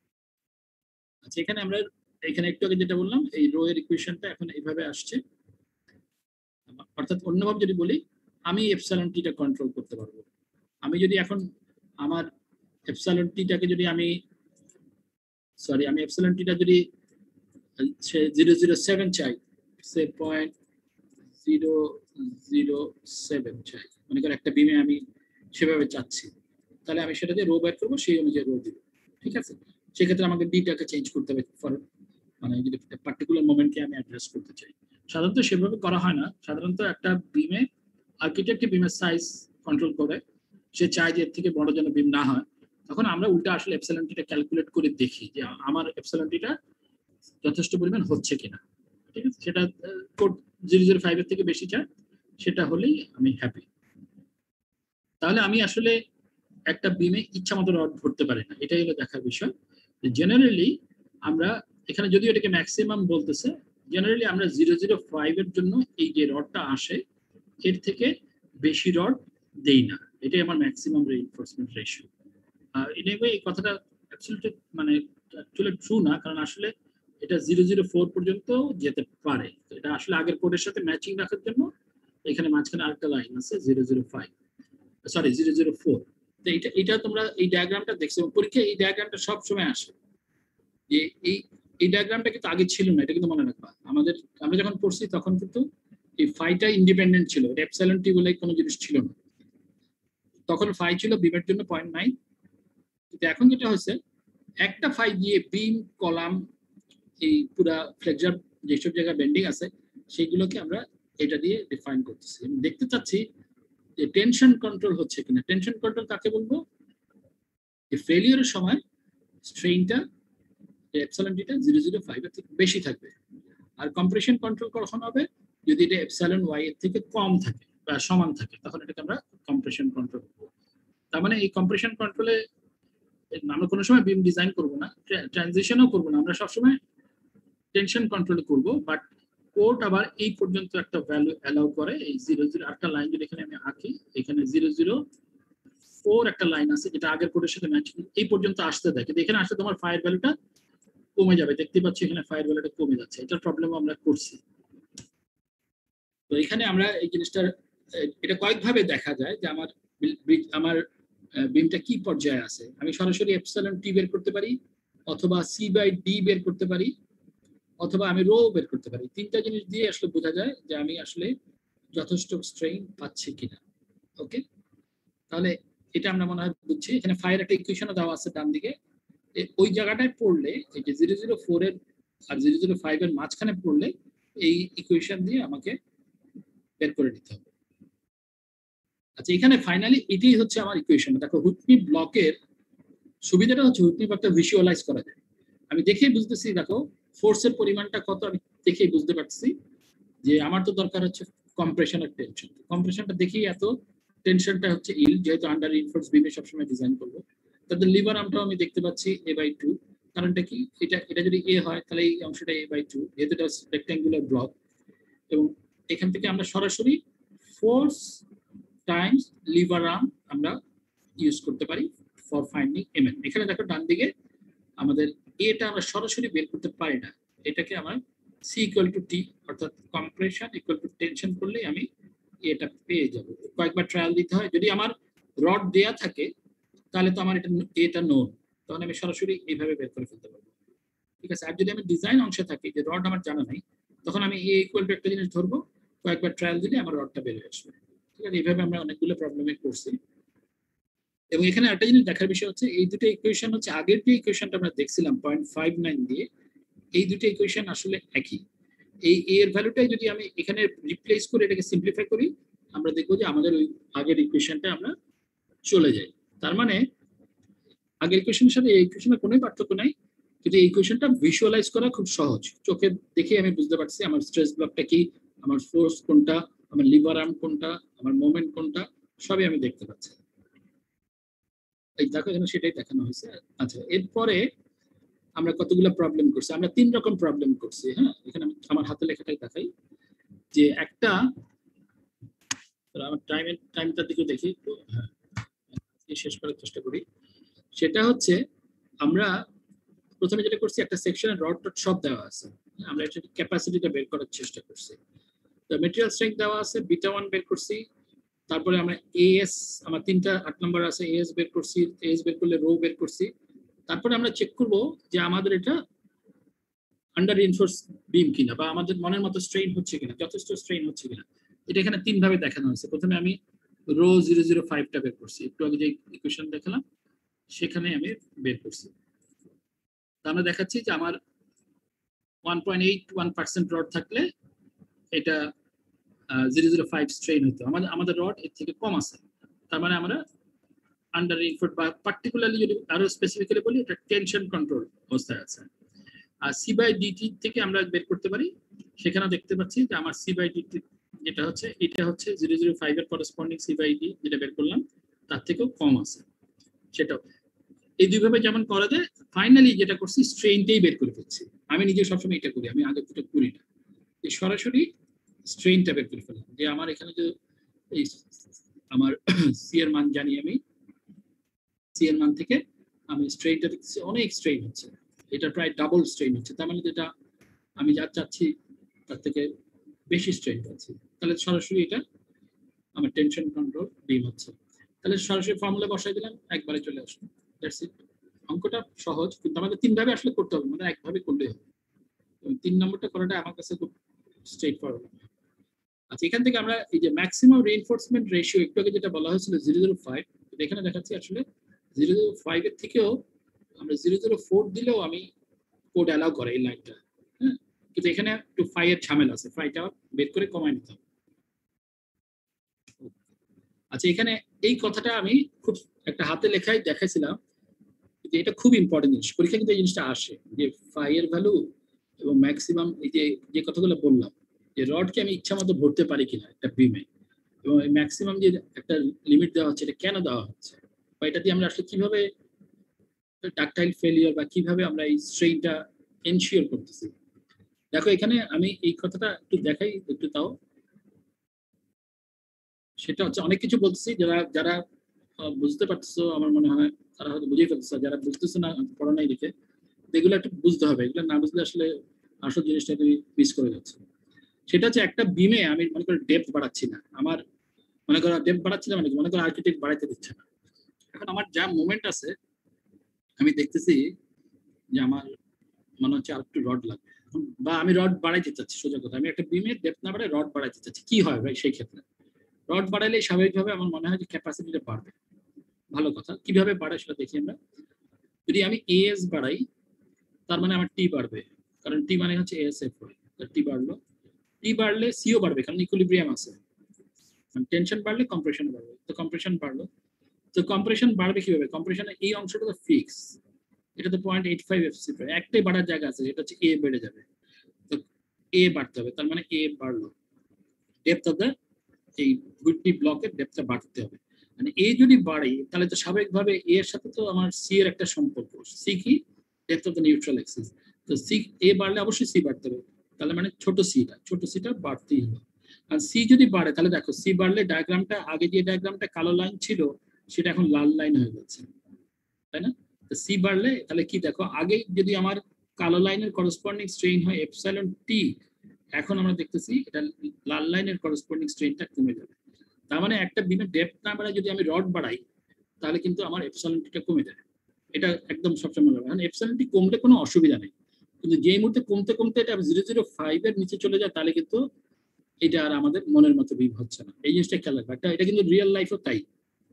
আচ্ছা এখানে আমরা এখানে একটু আগে যেটা বললাম এই রো এর ইকুয়েশনটা এখন এইভাবে আসছে, অর্থাৎ অন্যভাবে যদি বলি আমি এপসাইলন টিটা কন্ট্রোল করতে পারবো। আমি যদি এখন আমার এপসাইলন টিটাকে যদি আমি সরি আমি এপসাইলন টিটা যদি জিরো জিরো সেভেন চাই, সে পয়েন্ট জিরো জিরো সেভেন চাই, মনে করি একটা বিমে আমি সেভাবে চাচ্ছি, তাহলে আমি সেটা দিয়ে রো বের করবো, সেই অনুযায়ী রো দিব। ঠিক আছে, সেক্ষেত্রে আমাকে ডিটাকে চেঞ্জ করতে হবে ফর মানে যদি পার্টিকুলার মোমেন্টকে আমি অ্যাড্রেস করতে চাই। সাধারণত সেভাবে করা হয় না, সাধারণত একটা বিমে আর্কিটেক্ট বিমের সাইজ কন্ট্রোল করে, সে চায় যে এর থেকে বড় যেন বিম না হয়, তখন আমরা উল্টা আসলে এপসাইলন টিটা ক্যালকুলেট করে দেখি যে আমার এপসাইলন টিটা যথেষ্ট পরিমাণ হচ্ছে কিনা। ঠিক আছে, সেটা কোড জিরো জিরো ফাইভ এর থেকে বেশি চায়, সেটা হলেই আমি হ্যাপি। তাহলে আমি আসলে একটা বিমে ইচ্ছা মতো রড ভরতে পারি না, এটাই হলো দেখার বিষয়। জেনারেলি আমরা এখানে যদি এটাকে ম্যাক্সিমাম বলতেছে, জেনারেলি আমরা জিরো জিরো ফাইভ এর জন্য এই যে রডটা আসে এর থেকে বেশি রড দেই না, এটাই আমার ম্যাক্সিমাম রিইনফোর্সমেন্ট রেশিও। এনিওয়ে এই কথাটা অ্যাবসলিউটলি মানে অ্যাকচুয়ালি ট্রু না, কারণ আসলে এটা জিরো জিরো ফোর পর্যন্ত যেতে পারে। এটা আসলে আগের কোডের সাথে ম্যাচিং রাখার জন্য এখানে মাঝখানে আরেকটা লাইন আছে zero zero five sorry zero zero four. তো এটা এটা তোমরা এই ডায়াগ্রামটা দেখছো পরীক্ষায়, এই ডায়াগ্রামটা সব সময় আসে যে এই এই ডায়াগ্রামটা কিন্তু আগে ছিল না, এটা কিন্তু মনে রাখবা। আমাদের আমরা যখন পড়ছি তখন কিন্তু এই ফাইটা ইন্ডিপেন্ডেন্ট ছিল, এটা এপসাইলন টি বলে কোনো জিনিস ছিল না, তখন ফাই ছিল বিমের জন্য পয়েন্ট নাইন। কিন্তু এখন যেটা হচ্ছে একটা ফাই দিয়ে বিম কলাম এই পুরা ফ্লেক্সার যেসব জায়গায় বেন্ডিং আছে সেইগুলোকে আমরা এটা দিয়ে ডিফাইন করতেছি। দেখতে চাচ্ছি যে টেনশন কন্ট্রোল হচ্ছে কিনা। টেনশন কন্ট্রোল কাকে বলবো? এই ফেলিয়ারের সময় স্ট্রেইনটা এপসাইলন টিটা জিরো জিরো ফাইভ এর থেকে বেশি থাকবে, আর কম্প্রেশন কন্ট্রোল কখন হবে? যদি এটা এপসাইলন ওয়াই এর থেকে কম থাকে বা সমান থাকে, তখন এটাকে আমরা কম্প্রেশন কন্ট্রোল করবো। তার মানে এই কম্প্রেশন কন্ট্রোলে আমরা কোনো সময় বিম ডিজাইন করবো না, ট্রানজিশনও করবো না, আমরা সবসময় টেনশন কন্ট্রোল করবো। বাট কোড আবার এই পর্যন্ত একটা ভ্যালু অ্যালাউ করে, এই জিরো জিরো একটা লাইন যদি এখানে আমি আঁকি, এখানে জিরো জিরো ফোর একটা লাইন আছে যেটা আগের কোডের সাথে ম্যাচ এই পর্যন্ত আসতে দেয়, কিন্তু এখানে আসলে তোমার ফায়ার ভ্যালুটা কমে যাবে। দেখতে পাচ্ছি এখানে ফায়ার ভ্যালুটা কমে যাচ্ছে, এটার প্রবলেম আমরা করছি। তো এখানে আমরা এই জিনিসটার এটা কয়েকভাবে দেখা যায় যে আমার আমার বিমটা কি পর্যায়ে আছে। আমি সরাসরি এপসাইলন টি বের করতে পারি, অথবা সি বাই ডি বের করতে পারি, অথবা আমি রো বের করতে পারি। তিনটা জিনিস দিয়ে আসলে বোঝা যায় যে আমি আসলে যথেষ্ট স্ট্রেইন পাচ্ছি কিনা। ওকে, তাহলে এটা আমরা মনে হয় বুঝছি। এখানে ফায়ার একটা ইকুয়েশনও দেওয়া আছে ডান দিকে, ওই জায়গাটায় পড়লে এই যে জিরো জিরো ফোর এর আর জিরো জিরো ফাইভ এর মাঝখানে পড়লে এই ইকুয়েশন দিয়ে আমাকে বের করে নিতে হবে। আচ্ছা এখানে ফাইনালি এটাই হচ্ছে আমার ইকুয়েশন। দেখো হুটনি ব্লকের সুবিধাটা হচ্ছে হুটনি ব্লকটা ভিজুয়ালাইজ করা যায়। আমি দেখেই বুঝতেছি, দেখো ফোর্সের পরিমাণটা কত আমি দেখেই বুঝতে পারছি যে আমার তো দরকার হচ্ছে কম্প্রেশন আর টেনশন। কম্প্রেশনটা দেখেই এত টেনশনটা হচ্ছে ইল, যেহেতু আন্ডার রিইনফোর্স বিমে সবসময় ডিজাইন করবো। তাদের লিভার আর্মটাও আমি দেখতে পাচ্ছি এ বাই টু। কারণটা কি, এটা এটা যদি এ হয় তাহলে এই অংশটা এ বাই টু, যেহেতু এটা রেক্ট্যাঙ্গুলার ব্লক। এবং এখান থেকে আমরা সরাসরি ফোর্স টাইমস লিভার আর্ম আমরা ইউজ করতে পারি ফর ফাইন্ডিং এমএন। এখানে দেখো ডান দিকে আমাদের এটা আমরা সরাসরি বের করতে পারি না, এটাকে আমরা সি ইকুয়াল টু টি অর্থাৎ কম্প্রেশন ইকুয়াল টু টেনশন করলেই আমি এটা পেয়ে যাব। কয়েকবার ট্রায়াল দিতে হয়। যদি আমার রড দেয়া থাকে তাহলে তো আমার এটা এটা নোন, তখন আমি সরাসরি এইভাবে বের করে ফেলতে পারবো, ঠিক আছে। আর যদি আমি ডিজাইন অংশে থাকি যে রড আমার জানা নাই, তখন আমি এ ইকুয়াল টু একটা জিনিস ধরবো, কয়েকবার ট্রায়াল দিলে আমার রডটা বের হয়ে আসবে, ঠিক আছে। এইভাবে আমরা অনেকগুলো প্রবলেমে করছি। এবং এখানে একটা জিনিস দেখার বিষয় হচ্ছে এই দুটো ইকুয়েশন হচ্ছে আগের যে ইকুয়েশনটা আমরা দেখছিলাম পয়েন্ট ফাইভ নাইন দিয়ে, এই দুটো ইকুয়েশন আসলে একই। এই এ এর ভ্যালুটাই যদি আমি এখানে রিপ্লেস করে এটাকে সিম্পলিফাই করি, আমরা দেখবো যে আমাদের ওই আগের ইকুয়েশনটা আমরা চলে যাই। তার মানে আগের ইকুয়েশনের সাথে এই ইকুয়েশনের কোনো পার্থক্য নাই, কিন্তু এই ইকুয়েশনটা ভিজুয়ালাইজ করা খুব সহজ। চোখে দেখে আমি বুঝতে পারছি আমার স্ট্রেস ব্লকটা কি, আমার ফোর্স কোনটা, আমার লিভার আর্ম কোনটা, আমার মোমেন্ট কোনটা, সবই আমি দেখতে পাচ্ছি। এই দেখো এখানে সেটাই দেখানো হয়েছে। আচ্ছা, এরপরে আমরা কতগুলো প্রবলেম করছি, আমরা তিন রকম প্রবলেম করছি। হ্যাঁ, এখানে আমার হাতে লেখাটাই দেখাই যে একটা আমার টাইমের টাইমটার দিকে দেখি তো, হ্যাঁ শেষ করার চেষ্টা করি। সেটা হচ্ছে আমরা প্রথমে যেটা করছি, একটা সেকশনে রড টড সব দেওয়া আছে, আমরা এটা ক্যাপাসিটিটা বের করার চেষ্টা করছি। তো মেটেরিয়াল স্ট্রেংথ দেওয়া আছে, বিটা ওয়ান বের করছি, তারপরে আমরা এএস আমার তিনটা আট নম্বর আছে, এএস বের করছি, এএস বের করলে রো বের করছি। তারপরে আমরা চেক করব যে আমাদের এটা আন্ডার রিইনফোর্স বিম কিনা, বা আমাদের মনের মতো স্ট্রেইন হচ্ছে কিনা, যথেষ্ট স্ট্রেইন হচ্ছে কিনা। এটা এখানে তিন ভাবে দেখানো হয়েছে। প্রথমে আমি রো জিরো জিরো ফাইভটা বের করছি, একটু আগে যে ইকুয়েশন দেখালাম সেখানে আমি বের করছি। আমরা দেখাচ্ছি যে আমার one point eight one percent rod থাকলে এটা জিরো জিরো ফাইভ স্ট্রেইন হতো, আমাদের আমাদের রড এর থেকে কম আছে, তার মানে আমরা আন্ডার রিইনফোর্সড বা পার্টিকুলারলি যদি আরো স্পেসিফিক্যালি বলি এটা টেনশন কন্ট্রোল অবস্থায় আছে। আর সি বাই ডিটি থেকে আমরা বের করতে পারি, সেখানে দেখতে পাচ্ছি যে আমার সি বাই ডিটি যেটা হচ্ছে এটা হচ্ছে জিরো জিরো ফাইভ এর করসপন্ডিং সি বাই ডি যেটা বের করলাম তার থেকেও কম আছে। সেটাও এই দুইভাবে যেমন করা যায়, ফাইনালি যেটা করছি স্ট্রেইনটাই বের করে ফেলছি। আমি নিজে সবসময় এটা করি, আমি আগে দুটো করি না, যে সরাসরি স্ট্রেইনটা বের করে ফেললাম। যে আমার এখানে যে এই আমার সি এর মান জানি, আমি সি এর মান থেকে আমি স্ট্রেইনটা দেখছি অনেক স্ট্রেইন হচ্ছে, এটা প্রায় ডাবল স্ট্রেইন হচ্ছে, তার মানে যেটা আমি যা চাচ্ছি তার থেকে বেশি স্ট্রেইন পাচ্ছি, তাহলে সরাসরি এটা আমার টেনশন কন্ট্রোল বিম হচ্ছে। তাহলে সরাসরি ফর্মুলা বসাই দিলাম, একবারে চলে আসলো। That's it. অঙ্কটা সহজ, কিন্তু আমাদের তিন ভাবে আসলে করতে হবে, মানে একভাবে করলেই হবে। তিন নম্বরটা করাটা আমার কাছে খুব স্ট্রেট ফরওয়ার্ড। আচ্ছা, এখান থেকে আমরা এই যে ম্যাক্সিমাম রিইনফোর্সমেন্ট রেশিও একটু আগে যেটা বলা হয়েছিল জিরো জিরো ফাইভ, এখানে দেখাচ্ছি আসলে জিরো জিরো ফাইভ এর থেকেও আমরা জিরো জিরো ফোর দিলেও আমি কোড অ্যালাউ করে এই লাইনটা। হ্যাঁ, কিন্তু এখানে একটু ফাইভ এর ঝামেলা আছে, ফাইভটা বের করে কমায় নিতে হবে। আচ্ছা, এখানে এই কথাটা আমি খুব একটা হাতে লেখায় দেখাইছিলাম, কিন্তু এটা খুব ইম্পর্টেন্ট জিনিস, পরীক্ষা কিন্তু এই জিনিসটা আসে যে ফাই এর ভ্যালু এবং ম্যাক্সিমাম এই যে যে কথাগুলো বললাম, যে রডকে আমি ইচ্ছা মতো ভরতে পারি কিনা একটা বিমে, এবং এই ম্যাক্সিমাম যে একটা লিমিট দেওয়া হচ্ছে এটা কেন দেওয়া হচ্ছে, বা এটা দিয়ে আমরা আসলে কিভাবে ডাকটাইল ফেলিয়ার বা কিভাবে আমরা এই স্ট্রেইনটা এনশিওর করতেছি। দেখো এখানে আমি এই কথাটা একটু দেখাই একটু, তাও সেটা হচ্ছে অনেক কিছু বলতেছি, যারা যারা বুঝতে পারতেছো আমার মনে হয় তারা হয়তো বুঝেই ফেলতেছো, যারা বুঝতেছো না পড়া নাই দেখে, এগুলো একটু বুঝতে হবে, এগুলো না বুঝলে আসলে আসল জিনিসটা তুমি মিস করে যাচ্ছ। সেটা হচ্ছে একটা বিমে আমি মনে করি ডেপথ বাড়াচ্ছি না, আমার মনে করো ডেপথ বাড়াচ্ছি না, মানে মনে করো আর্কিটেক্ট বাড়াইতে দিচ্ছে না। এখন আমার যা মোমেন্ট আছে আমি দেখতেছি যে আমার মনে হচ্ছে আর একটু রড লাগবে, বা আমি রড বাড়াইতে চাচ্ছি, সোজা কথা আমি একটা বিমের ডেপথ না বাড়াই রড বাড়াইতে চাচ্ছি, কি হয় ভাই সেই ক্ষেত্রে? রড বাড়াইলে স্বাভাবিকভাবে আমার মনে হয় যে ক্যাপাসিটিটা বাড়বে। ভালো কথা, কিভাবে বাড়ে সেটা দেখি আমরা। যদি আমি এএস বাড়াই তার মানে আমার টি বাড়বে, কারণ টি মানে হচ্ছে এএসএফ হয়, টি বাড়লো, টি বাড়লে সিও বাড়বে কারণ ইকুইলিব্রিয়াম আছে, টেনশন বাড়লে কম্প্রেশন বাড়বে, তো কম্প্রেশন বাড়লো, তো কম্প্রেশন বাড়বে কিভাবে? কম্প্রেশনের এই অংশটা তো ফিক্স, এটা তো পয়েন্ট এইট ফাইভ এফসি, একটাই বাড়ার জায়গা আছে, এটা হচ্ছে এ বেড়ে যাবে, তো এ বাড়তে হবে, তার মানে এ বাড়লো, ডেপথ অফ দ্য এই হুইটনি ব্লকের ডেপথটা বাড়তে হবে। মানে এ যদি বাড়ে তাহলে তো স্বাভাবিকভাবে এ এর সাথে তো আমার সি এর একটা সম্পর্ক। সি কি? Depth of the neutral axis. তো সি এ বাড়লে অবশ্যই সি বাড়তে হবে। তাহলে মানে ছোট সিটা ছোট সিটা বাড়তেই হবে। আর সি যদি বাড়ে তাহলে দেখো সি বাড়লে ডায়াগ্রামটা আগে যে ডায়াগ্রামটা কালো লাইন ছিল সেটা এখন লাল লাইন হয়ে যাচ্ছে, তাই না? তো সি বাড়লে তাহলে কি দেখো, আগে যদি আমার কালো লাইনের করসপন্ডিং স্ট্রেইন হয় এপসাইলন টি, এখন আমরা দেখতেছি এটা লাল লাইনের করসপন্ডিং স্ট্রেইনটা কমে যাবে। তার মানে একটা বিমের ডেপথ না বাড়ায় যদি আমি রড বাড়াই তাহলে কিন্তু আমার এপসাইলন টিটা কমে যাবে। এটা একদম সবসময় হবে। কারণ এপসাইলন টি কমলে কোনো অসুবিধা নেই, কিন্তু যেই মুহূর্তে কমতে কমতে এটা জিরো জিরো ফাইভ এর নিচে চলে যায় তাহলে কিন্তু এটা আর আমাদের মনের মতো বিম হচ্ছে না। এই জিনিসটা খেয়াল রাখবে। এটা কিন্তু রিয়েল লাইফও তাই।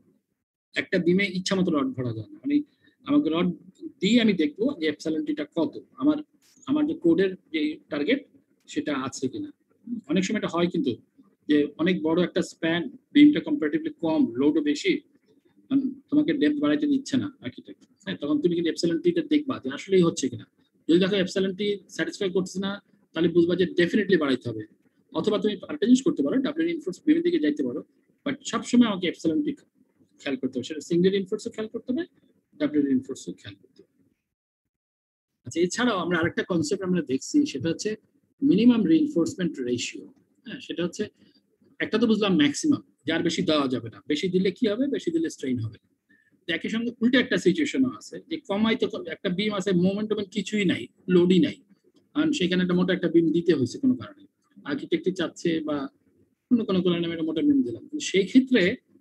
একটা বিমে ইচ্ছা মতো রড ভরা যায় না। আমি আমাকে রড দিয়ে আমি দেখবো যে এপসাইলন টিটা কত, আমার আমার যে কোডের যে টার্গেট সেটা আছে কিনা। অনেক সময় এটা হয় কিন্তু যে অনেক বড় একটা স্প্যান, বিমটা কম্পারেটিভলি কম, লোডও বেশি, তোমাকে ডেপথ বাড়াইতে দিচ্ছে না আর্কিটেক্ট, হ্যাঁ, তখন তুমি কিন্তু এপসাইলন টিটা দেখবা যে আসলেই হচ্ছে কিনা। যদি দেখো এপসাইলন টি স্যাটিসফাই করছে না তাহলে বুঝবা যে ডেফিনেটলি বাড়াইতে হবে। অথবা তুমি আরেকটা জিনিস করতে পারো, ডাব্লিউ ইনফোর্স বিমের দিকে যাইতে পারো, বাট সবসময় আমাকে এপসাইলন টি খেয়াল করতে হবে। সেটা সিঙ্গেল ইনফোর্সও খেয়াল করতে হবে, ডাব্লিউ ইনফোর্সও খেয়াল করতে হবে। আচ্ছা, এছাড়াও আমরা আরেকটা কনসেপ্ট আমরা দেখছি, সেটা হচ্ছে মিনিমাম রিইনফোর্সমেন্ট রেশিও। হ্যাঁ, সেটা হচ্ছে একটা তো বুঝলাম ম্যাক্সিমাম, যার বেশি দেওয়া যাবে না, বেশি দিলে কি হবে, বেশি দিলে স্ট্রেইন হবে। একই সঙ্গে উল্টো একটা সিচুয়েশনও আছে যে কমাই তো একটা বিম আছে, মোমেন্টাম কিছুই নাই, লোডই নাই, কারণ সেখানে একটা মোটা একটা বিম দিতে হয়েছে কোনো কারণে, আর্কিটেক্টই চাচ্ছে বা কোনো কোনো কারণে আমি একটা মোটা বিম দিলাম। সেই ক্ষেত্রে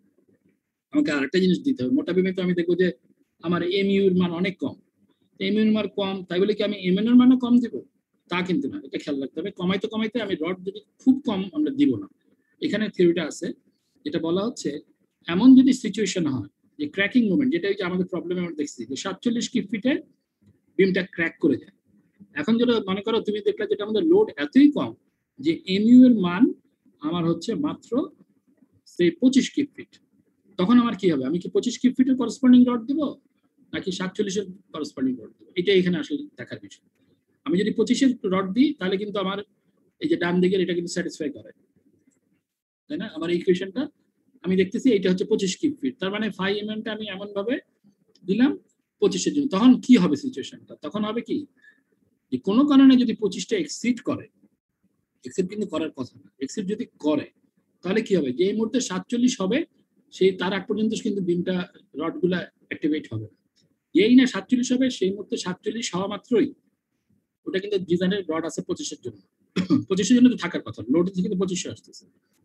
আমাকে আরেকটা জিনিস দিতে হবে। মোটা বিমে তো আমি দেখবো যে আমার এমইউ এর মান অনেক কম, এমইউ এর মান কম, তাই বলে কি আমি এমএন এর মানও কম দিব? তা কিন্তু না, এটা খেয়াল রাখতে হবে। কমাইতে কমাইতে আমি রড যদি খুব কম আমরা দিব না। এখানে থিওরিটা আছে, যেটা বলা হচ্ছে এমন যদি সিচুয়েশন হয় যে ক্র্যাকিং মুভমেন্ট, যেটা হচ্ছে আমাদের প্রবলেমে আমরা দেখছি যে সাতচল্লিশ কিপ ফিটে বিমটা ক্র্যাক করে যায়। এখন যেটা মনে করো তুমি দেখলে যেটা আমাদের লোড এতই কম যে এমইউ এর মান আমার হচ্ছে মাত্র সেই পঁচিশ কিপ ফিট, তখন আমার কি হবে? আমি কি পঁচিশ কিপ ফিটের করসপন্ডিং রড দেবো নাকি সাতচল্লিশের করসপন্ডিং রড দেবো? এটা এখানে আসলে দেখার বিষয়। আমি যদি পঁচিশের রড দিই তাহলে কিন্তু আমার এই যে ডান দিকের এটা কিন্তু স্যাটিসফাই করে, তাই না? আমার এই ইকুয়েশনটা আমি দেখতেছি এটা হচ্ছে পঁচিশ কিপ ফিট, তার মানে ফাইভ এমএমটা আমি এমন ভাবে দিলাম পঁচিশের জন্য। তখন কি হবে সিচুয়েশনটা? তখন হবে কি যে কোনো কারণে যদি পঁচিশটা এক্সিড করে, এক্সিড কিন্তু করার কথা না, এক্সিড যদি করে তাহলে কি হবে? যে এই মুহূর্তে সাতচল্লিশ হবে সেই তার আগ পর্যন্ত কিন্তু বিমটা রডগুলা অ্যাক্টিভেট হবে। যেই না সাতচল্লিশ হবে সেই মুহূর্তে সাতচল্লিশ হওয়া মাত্রই ওটা কিন্তু ডিজাইনের রড আছে পঁচিশের জন্য, পঁচিশের জন্য তো থাকার কথা, লোড কিন্তু পঁচিশে আসতেছে।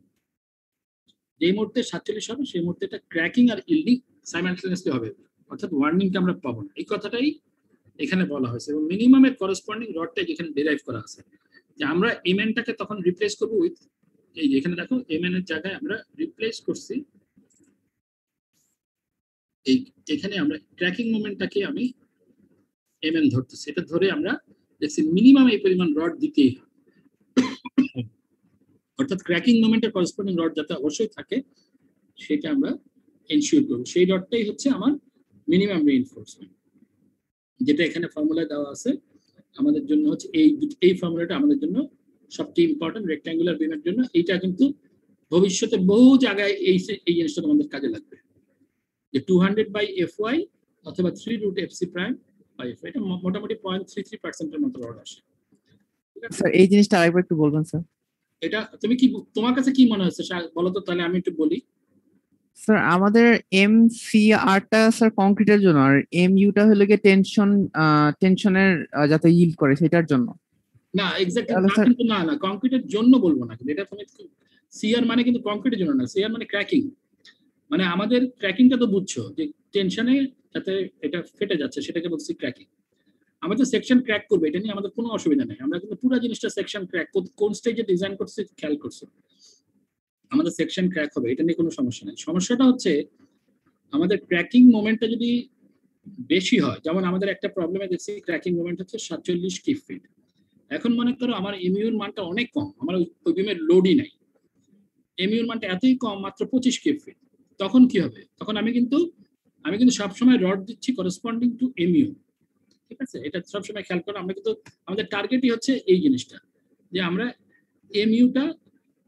যেই মুহূর্তে সাতচল্লিশ হবে সেই মুহূর্তে এটা ক্র্যাকিং আর ইল্ডিং সাইমালটেনিয়াসলি হবে, অর্থাৎ ওয়ার্নিংটা আমরা পাবো না। এই কথাটাই এখানে বলা হয়েছে। এবং মিনিমামের করসপন্ডিং রডটা যেখানে ডিরাইভ করা আছে যে আমরা এমএনটাকে তখন রিপ্লেস করবো উইথ এই যে এখানে দেখো এমএন এর জায়গায় আমরা রিপ্লেস করছি এই, এখানে আমরা ক্র্যাকিং মোমেন্টটাকে আমি এমএন ধরতেছি, এটা ধরে আমরা দেখছি মিনিমাম এই পরিমাণ রড দিতেই হবে, অর্থাৎ ক্র্যাকিং মোমেন্টের করসপন্ডিং রড যাতে অবশ্যই থাকে সেটা আমরা এনশিওর করবো। সেই রডটাই হচ্ছে আমার মিনিমাম রিইনফোর্সমেন্ট, যেটা এখানে ফর্মুলায় দেওয়া আছে আমাদের জন্য হচ্ছে এই এই ফর্মুলাটা আমাদের জন্য সবচেয়ে ইম্পর্টেন্ট রেক্ট্যাঙ্গুলার বিমের জন্য। এইটা কিন্তু ভবিষ্যতে বহু জায়গায় এই এই জিনিসটা আমাদের কাজে লাগবে, যে two hundred by F Y অথবা three root F C prime by F Y, এটা মোটামুটি পয়েন্ট থ্রি থ্রি পার্সেন্টের মতো রড আসে। স্যার এই জিনিসটা আরেকবার একটু বলবেন স্যার। এটা তুমি কি, তোমার কাছে কি মনে হচ্ছে বলো তো, তাহলে আমি একটু বলি। স্যার আমাদের এম সি আরটা স্যার কংক্রিটের জন্য, আর এম ইউটা হলো গিয়ে টেনশন টেনশনের যাতে ইল্ড করে সেটার জন্য। না এক্স্যাক্টলি কিন্তু না না কংক্রিটের জন্য বলবো না, কিন্তু এটা তুমি সিআর মানে কিন্তু কংক্রিটের জন্য না, সিআর মানে ক্র্যাকিং, মানে আমাদের ক্র্যাকিংটা তো বুঝছো যে টেনশনে যাতে এটা ফেটে যাচ্ছে সেটাকে বলছি ক্র্যাকিং। আমাদের সেকশন ক্র্যাক করবে এটা নিয়ে আমাদের কোনো অসুবিধা নেই, আমরা কিন্তু পুরো জিনিসটা সেকশন ক্র্যাক কোন স্টেজে ডিজাইন করছি খেয়াল করছো, আমাদের সেকশন ক্র্যাক হবে, এটা নিয়ে কোনো সমস্যা নেই। সমস্যাটা হচ্ছে আমাদের ক্র্যাকিং মোমেন্টটা যদি বেশি হয়, যেমন আমাদের একটা প্রবলেমে দেখছি ক্র্যাকিং মোমেন্ট হচ্ছে সাতচল্লিশ কিপ ফিট। এখন মনে করো আমার এমইউর মানটা অনেক কম, আমার ওই বিমের লোডই নাই, এমইউর মানটা এতই কম মাত্র পঁচিশ কিপ ফিট, তখন কি হবে? তখন আমি কিন্তু আমি কিন্তু সবসময় রড দিচ্ছি করসপন্ডিং টু এমইউ, ঠিক আছে? এটা সবসময় খেয়াল করো। আমরা কিন্তু আমাদের টার্গেটই হচ্ছে এই জিনিসটা যে আমরা এমইউটা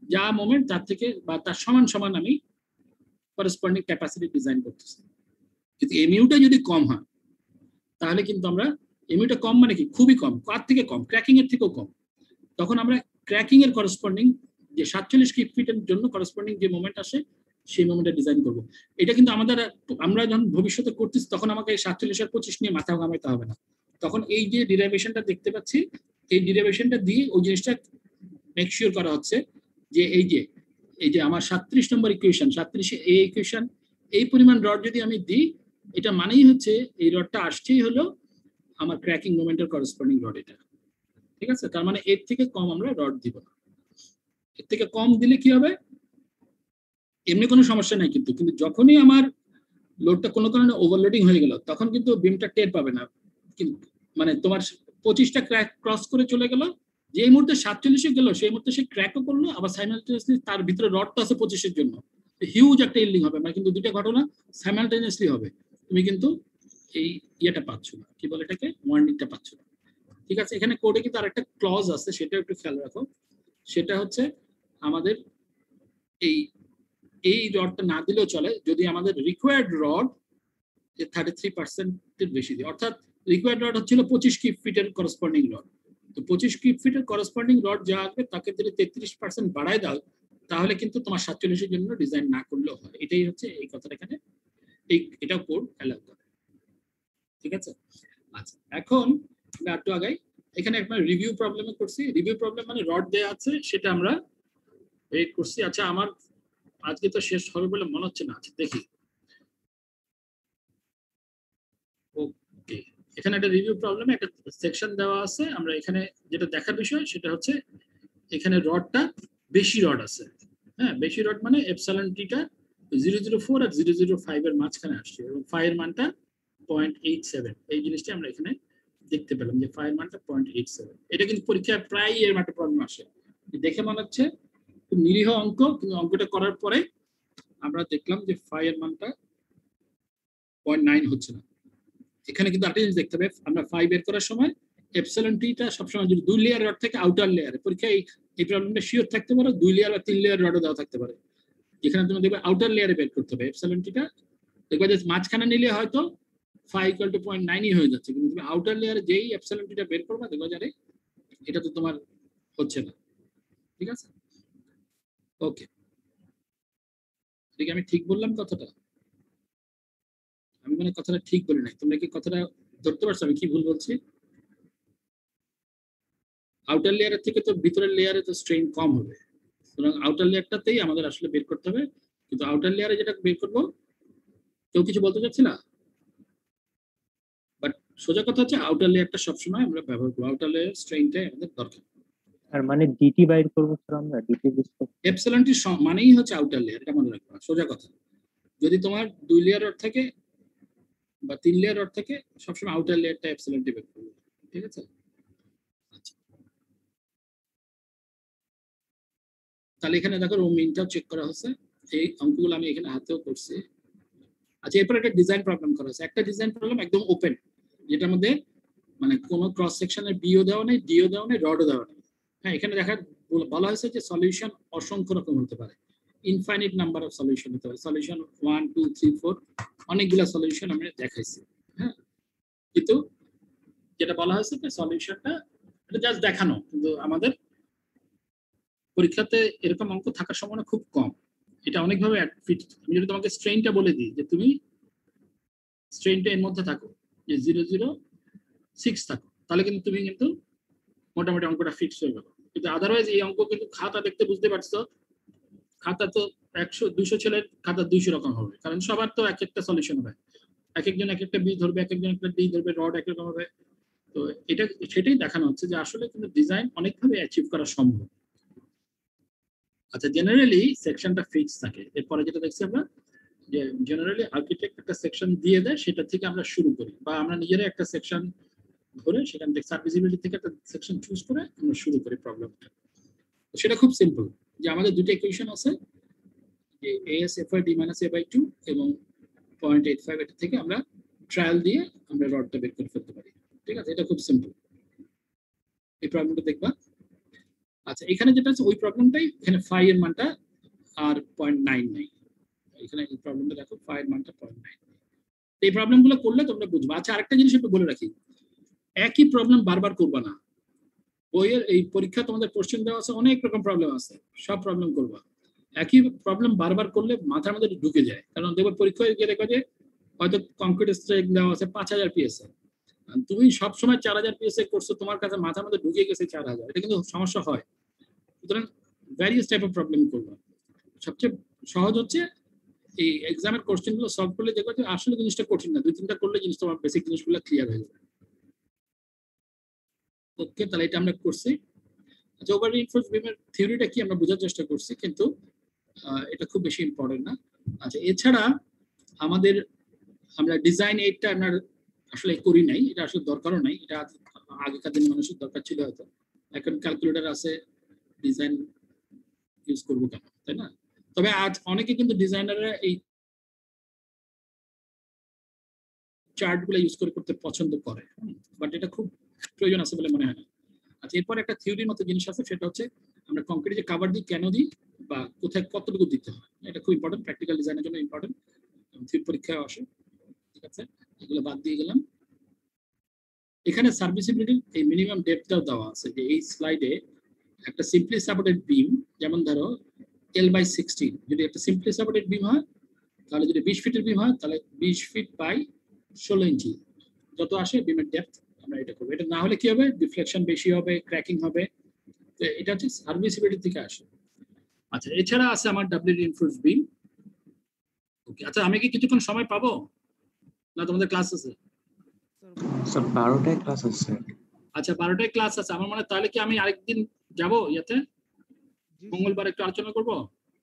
যা মোমেন্ট তার থেকে বা তার সমান সমান আমি করসপন্ডিং ক্যাপাসিটি ডিজাইন করতেছি। কিন্তু এমইউটা যদি কম হয় তাহলে কিন্তু আমরা এমইউটা কম মানে কি খুবই কম, কার থেকে কম, ক্র্যাকিং এর থেকেও কম, তখন আমরা ক্র্যাকিং এর করসপন্ডিং যে সাতচল্লিশ কিপ ফিটের জন্য করসপন্ডিং যে মোমেন্ট আসে সেই মোমেন্টে ডিজাইন করব। এটা কিন্তু আমাদের আমরা যখন ভবিষ্যতে করতেছি তখন আমাকে সাতচল্লিশ আর পঁচিশ নিয়ে মাথা ঘামাইতে হবে না। তখন এই যে ডিরাইভেশনটা দেখতে পাচ্ছি এই ডিরাইভেশনটা দিয়ে ওই জিনিসটা মেক শিওর করা হচ্ছে যে এই যে এই যে আমার সাতত্রিশ নম্বর ইকুয়েশন, সাতত্রিশে এই ইকুয়েশন এই পরিমাণ রড যদি আমি দিই, এটা মানেই হচ্ছে এই রডটা আসছেই হলো আমার ক্র্যাকিং মোমেন্টের করসপন্ডিং রড এটা। ঠিক আছে, তার মানে এর থেকে কম আমরা রড দিব না। এর থেকে কম দিলে কি হবে, এমনি কোনো সমস্যা নাই, কিন্তু কিন্তু যখনই আমার লোডটা কোনো কারণে ওভারলোডিং হয়ে গেল তখন কিন্তু বিমটা টের পাবে না। কিন্তু মানে তোমার পঁচিশটা ক্র্যাক ক্রস করে চলে গেল, যে মুহূর্তে সাতচল্লিশে গেল সেই মুহূর্তে সে ক্র্যাকও করলো, আবার সাইমালটেনিয়াসলি তার ভিতরে রড তো আছে পঁচিশের জন্য, হিউজ একটা ইল্ডিং হবে, মানে কিন্তু দুইটা ঘটনা সাইমালটেনিয়াসলি হবে, তুমি কিন্তু এই ইয়েটা পাচ্ছ না, কি বলে এটাকে, ওয়ার্নিংটা পাচ্ছ না। ঠিক আছে, এখানে কোডে কিন্তু আরেকটা ক্লজ আছে, সেটা একটু খেয়াল রাখো। সেটা হচ্ছে আমাদের এই এই রডটা না দিলেও চলে যদি আমাদের রিকোয়ার্ড রড থার্টি থ্রি পার্সেন্টের বেশি দিই, অর্থাৎ রিকোয়ার্ড রড হচ্ছিল পঁচিশ কিপ ফিটের করসপন্ডিং রড, তো পঁচিশ কিপ ফিটের করসপন্ডিং রড যা আসবে তাকে যদি তেত্রিশ পার্সেন্ট বাড়ায় দাও তাহলে কিন্তু তোমার সাতচল্লিশের জন্য ডিজাইন না করলেও হয়। এটাই হচ্ছে এই কথাটা এখানে, এই এটা কোড অ্যালাউ করে। ঠিক আছে, আচ্ছা এখন আমরা একটু আগাই। এখানে একটা রিভিউ প্রবলেমে করছি, রিভিউ প্রবলেম মানে রড দেয়া আছে সেটা আমরা রেড করছি। আচ্ছা আমার আজকে তো শেষ হবে বলে মনে হচ্ছে না, আচ্ছা দেখি। ওকে, এখানে একটা রিভিউ প্রবলেমে একটা সেকশন দেওয়া আছে, আমরা এখানে যেটা দেখার বিষয় সেটা হচ্ছে এখানে রডটা বেশি রড আছে। হ্যাঁ, বেশি রড মানে এপসাইলন টিটা জিরো জিরো ফোর আর জিরো জিরো ফাইভ এর মাঝখানে আসছে এবং ফাইভ এর মানটা পয়েন্ট এইট সেভেন, এই জিনিসটা আমরা এখানে দেখতে পেলাম যে ফাইভ এর মানটা পয়েন্ট এইট সেভেন। এটা কিন্তু পরীক্ষায় প্রায় এর মাঠে প্রবলেম আসে, দেখে মনে হচ্ছে খুব নিরীহ অঙ্ক, কিন্তু অঙ্কটা করার পরে আমরা দেখলাম যে ফাইভ এর মানটা পয়েন্ট নাইন হচ্ছে না। এখানে কিন্তু একটা জিনিস দেখতে হবে, আমরা ফাইভ বের করার সময় এপসাইলন টিটা সবসময় যদি দুই লেয়ার রড থেকে আউটার লেয়ারে, পরীক্ষায় এই প্রবলেমটা শিওর থাকতে পারে দুই লেয়ার বা তিন লেয়ার রডও দেওয়া থাকতে পারে, যেখানে তুমি দেখবে আউটার লেয়ারে বের করতে হবে এপসাইলন টিটা, দেখবে যে মাঝখানে নিলে হয়তো ফাইভ ইকুয়াল টু পয়েন্ট নাইনই হয়ে যাচ্ছে, কিন্তু তুমি আউটার লেয়ারে যেই এপসাইলন টিটা বের করবা দেখবে যে এটা তো তোমার হচ্ছে না। ঠিক আছে, ওকে, ঠিক আমি ঠিক বললাম কথাটা? আমি মানে কথাটা ঠিক বলি নাই, তোমরা কি কথাটা ধরতে পারছো আমি কি ভুল বলছি? আউটার লেয়ারের থেকে তো ভিতরের লেয়ারে তো স্ট্রেন কম হবে, সুতরাং আউটার লেয়ারটাতেই আমাদের আসলে বের করতে হবে। কিন্তু আউটার লেয়ারে যেটা বের করবো, কেউ কিছু বলতে চাচ্ছি না, বাট সোজা কথা হচ্ছে আউটার লেয়ারটা সবসময় আমরা ব্যবহার করবো, আউটার লেয়ার স্ট্রেনটাই আমাদের দরকার। আর মানে ডিটি বাইর করব স্যার আমরা, ডিটি বিস্তার এপসিলনটি মানেই হচ্ছে আউটার লেয়ার, এটা মনে রাখবা সোজা কথা। যদি তোমার দুই লেয়ার রড থাকে বা তিন লেয়ার রড থাকে, সবসময় আউটার লেয়ারটা এপসিলনটি বের করবে। ঠিক আছে, আচ্ছা তাহলে এখানে দেখো রো মিনটাও চেক করা হচ্ছে, এই অঙ্কগুলো আমি এখানে হাতেও করছি। আচ্ছা এরপর একটা ডিজাইন প্রবলেম করা হচ্ছে, একটা ডিজাইন প্রবলেম একদম ওপেন, যেটার মধ্যে মানে কোনো ক্রস সেকশনের বিও দেওয়া নেই, ডিও দেওয়া নেই, রডও দেওয়া নেই। হ্যাঁ, এখানে দেখা বলা হয়েছে যে সলিউশন অসংখ্য রকম হতে পারে, ইনফাইনিট নাম্বার অফ সলিউশন হতে পারে, solution one two three four অনেকগুলো সলিউশন আমরা দেখাইছি। হ্যাঁ, কিন্তু যেটা বলা হয়েছে যে সলিউশনটা এটা জাস্ট দেখানো, কিন্তু আমাদের পরীক্ষাতে এরকম অঙ্ক থাকার সম্ভাবনা খুব কম। এটা অনেকভাবে ফিট। আমি যদি তোমাকে স্ট্রেইনটা বলে দিই যে তুমি স্ট্রেইনটা এর মধ্যে থাকো, যে জিরো জিরো সিক্স থাকো, তাহলে কিন্তু তুমি কিন্তু মোটামুটি অঙ্কটা ফিক্স হয়ে গেল। কিন্তু আদারওয়াইজ এই অঙ্ক কিন্তু খাতা দেখতে বুঝতে পারছো, খাতা তো একশো দুইশো ছেলের খাতা দুইশো রকম হবে, কারণ সবার তো এক একটা সলিউশন হবে, এক একজন এক একটা বি ধরবে, এক একজন একটা ডি ধরবে, রড এক রকম হবে। তো এটা সেটাই দেখানো হচ্ছে যে আসলে কিন্তু ডিজাইন অনেকভাবে অ্যাচিভ করা সম্ভব। আচ্ছা জেনারেলি সেকশনটা ফিক্স থাকে, এরপরে যেটা দেখছি আমরা যে জেনারেলি আর্কিটেক্ট একটা সেকশন দিয়ে দেয়, সেটা থেকে আমরা শুরু করি, বা আমরা নিজেরা একটা সেকশন ধরে সেখান থেকে সার্ভিসিবিলিটি থেকে একটা সেকশন চুজ করে আমরা শুরু করি প্রবলেমটা। সেটা খুব সিম্পল, যে আমাদের দুটো ইকুয়েশন আছে, যে AS FI D minus A by two এবং পয়েন্ট এইট ফাইভ, এটা থেকে আমরা ট্রায়াল দিয়ে আমরা রডটা বের করে ফেলতে পারি। ঠিক আছে, এটা খুব সিম্পল। এই প্রবলেমটা দেখবা, আচ্ছা এখানে যেটা আছে ওই প্রবলেমটাই, এখানে ফাই এর মানটা আর পয়েন্ট নাইন নাই, এখানে এই প্রবলেমটা দেখো ফাই এর মানটা পয়েন্ট নাইন। এই প্রবলেমগুলো করলে তোমরা বুঝবে। আচ্ছা আরেকটা জিনিস একটু বলে রাখি, একই প্রবলেম বারবার করবা না। বইয়ের এই পরীক্ষা তোমাদের কোশ্চেন দেওয়া আছে, অনেক রকম প্রবলেম আছে, সব প্রবলেম করবা। একই প্রবলেম বারবার করলে মাথার মধ্যে ঢুকে যায়, কারণ দেখবে পরীক্ষায় গিয়ে দেখো যে হয়তো কংক্রিট স্ট্রাইক দেওয়া আছে পাঁচ হাজার পিএসএ, তুমি সবসময় চার হাজার পিএসএ করছো, তোমার কাছে মাথার মধ্যে ঢুকে গেছে চার হাজার, এটা কিন্তু সমস্যা হয়। সুতরাং ভ্যারিয়াস টাইপ অফ প্রবলেম করবা। সবচেয়ে সহজ হচ্ছে এই এক্সামের কোশ্চেন গুলো সলভ করলে দেখবে যে আসলে জিনিসটা কঠিন না, দুই তিনটা করলে জিনিস তোমার বেসিক জিনিসগুলো ক্লিয়ার হয়ে যাবে। ওকে, তাহলে এটা আমরা করছি। আচ্ছা ওভার রিইনফোর্সড বিমের থিওরিটা কি আমরা বোঝার চেষ্টা করছি, কিন্তু এটা খুব বেশি ইম্পর্টেন্ট না। আচ্ছা এছাড়া আমাদের আমরা ডিজাইন এইটটা আমরা আসলে করি নাই, এটা আসলে দরকারও নাই, এটা আগেকার দিনে মানুষের দরকার ছিল হয়তো, এখন ক্যালকুলেটর আছে, ডিজাইন ইউজ করবো কেন, তাই না? তবে আজ অনেকে কিন্তু ডিজাইনাররা এই চার্ট গুলো ইউজ করে করতে পছন্দ করে, বাট এটা খুব প্রয়োজন আছে বলে মনে হয় না। আচ্ছা এরপর একটা থিওরির মতো জিনিস আছে, সেটা হচ্ছে আমরা কংক্রিটে যে কাভার দিই কেন দিই বা কোথায় কতটুকু দিতে হয়, এটা খুব ইম্পর্টেন্ট, প্র্যাকটিক্যাল ডিজাইনের জন্য ইম্পর্টেন্ট, থিওরি পরীক্ষায় আসে। ঠিক আছে, এগুলো বাদ দিয়ে গেলাম। এখানে সার্ভিসিবিলিটির এই মিনিমাম ডেপথটাও দেওয়া আছে, যে এই স্লাইডে একটা সিম্পলি সাপোর্টেড বিম, যেমন ধরো এল বাই সিক্সটিন, যদি একটা সিম্পলি সাপোর্টেড বিম হয় তাহলে যদি বিশ ফিটের বিম হয় তাহলে বিশ ফিট বাই ষোলো ইঞ্চি যত আসে বিমের ডেপথ আমরা এটা করবো। এটা না হলে কি হবে, ডিফ্লেকশন বেশি হবে, ক্র্যাকিং হবে, তো এটা হচ্ছে সার্ভিসিবিলিটি থেকে আসে। আচ্ছা এছাড়া আছে আমার ডাব্লিউ রিইনফোর্সড বিম। ওকে, আচ্ছা আমি কি কিছুক্ষণ সময় পাবো না তোমাদের ক্লাস আছে? স্যার বারোটায় ক্লাস আছে। আচ্ছা বারোটায় ক্লাস আছে, আমার মনে হয় তাহলে কি আমি আরেকদিন যাবো ইয়াতে, মঙ্গলবার একটু আলোচনা করবো।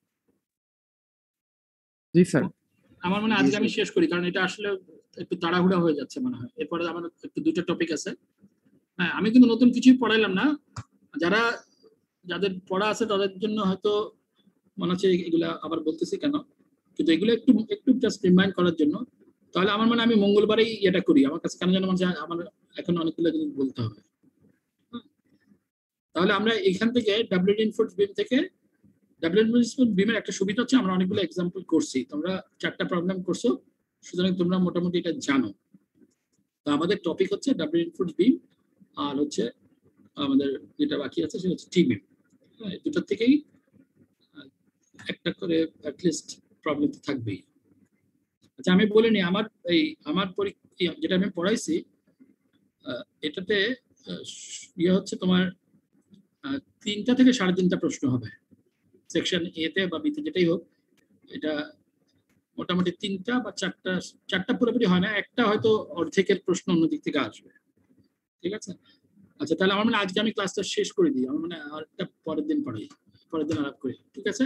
জি স্যার। আমার মনে হয় আজকে আমি শেষ করি, কারণ এটা আসলে একটু তাড়াহুড়া হয়ে যাচ্ছে মনে হয়, এরপরে আমার একটু দুইটা টপিক আছে। হ্যাঁ আমি কিন্তু নতুন কিছুই পড়াইলাম না, যারা যাদের পড়া আছে তাদের জন্য হয়তো মনে হচ্ছে এগুলা আবার বলতেছি কেন, কিন্তু এগুলো একটু একটু জাস্ট রিমাইন্ড করার জন্য। তাহলে আমার মনে হয় আমি মঙ্গলবারেই এটা করি, আমার কাছে কেন যেন মনে হয় আমার এখন অনেকগুলো জিনিস বলতে হবে। তাহলে আমরা এখান থেকে ডাব্লিউ রিইনফোর্সড বিম থেকে, ডাব্লিউ রিইনফোর্সড বিমের একটা সুবিধা হচ্ছে আমরা অনেকগুলো এক্সাম্পল করছি, তোমরা চারটা প্রবলেম করছো, সুতরাং তোমরা মোটামুটি এটা জানো। তো আমাদের টপিক হচ্ছে ডাব্লিউ রিইনফোর্সড বিম আর হচ্ছে আমাদের যেটা বাকি আছে সেটা হচ্ছে টি বিম। হ্যাঁ দুটার থেকেই একটা করে অ্যাটলিস্ট প্রবলেম তো থাকবেই। আচ্ছা আমি বলিনি আমার এই আমার পরীক্ষা যেটা আমি পড়াইছি এটাতে ইয়ে হচ্ছে তোমার তিনটা থেকে সাড়ে তিনটা প্রশ্ন হবে সেকশন এ তে বা বিতে যেটাই হোক, এটা মোটামুটি তিনটা বা চারটা, চারটা পুরোপুরি হয় না, একটা হয়তো অর্ধেকের প্রশ্ন অন্য দিক থেকে আসবে। ঠিক আছে, আচ্ছা তাহলে আমার মানে আজকে আমি ক্লাসটা শেষ করে দিই, আমার মানে আরেকটা পরের দিন পড়াই, পরের দিন আলাপ করি। ঠিক আছে?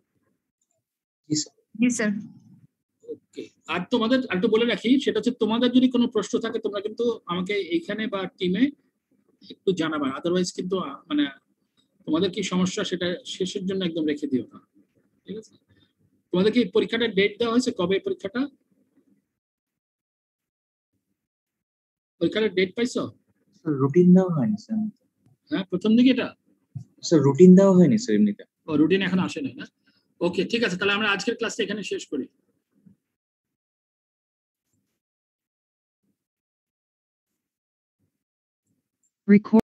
জি স্যার। ওকে, আর তোমাদের একটু বলে রাখি, সেটা হচ্ছে তোমাদের যদি কোনো প্রশ্ন থাকে তোমরা কিন্তু আমাকে এইখানে বা টিমে একটু জানাবা, আদারওয়াইজ কিন্তু মানে তোমাদের কি সমস্যা সেটা শেষের জন্য একদম রেখে দিও না। ঠিক আছে, তোমাদের কি পরীক্ষাটা ডেট দেওয়া হয়েছে, কবে পরীক্ষাটা, পরীক্ষার ডেট পাইছো? স্যার রুটিন দেওয়া হয়নি স্যার। হ্যাঁ প্রথম দিকে এটা স্যার রুটিন দেওয়া হয়নি স্যার এমনিতে। ও রুটিন এখন আসে নাই না? ওকে ঠিক আছে, তাহলে আমরা আজকের ক্লাসটা এখানে শেষ করি। Record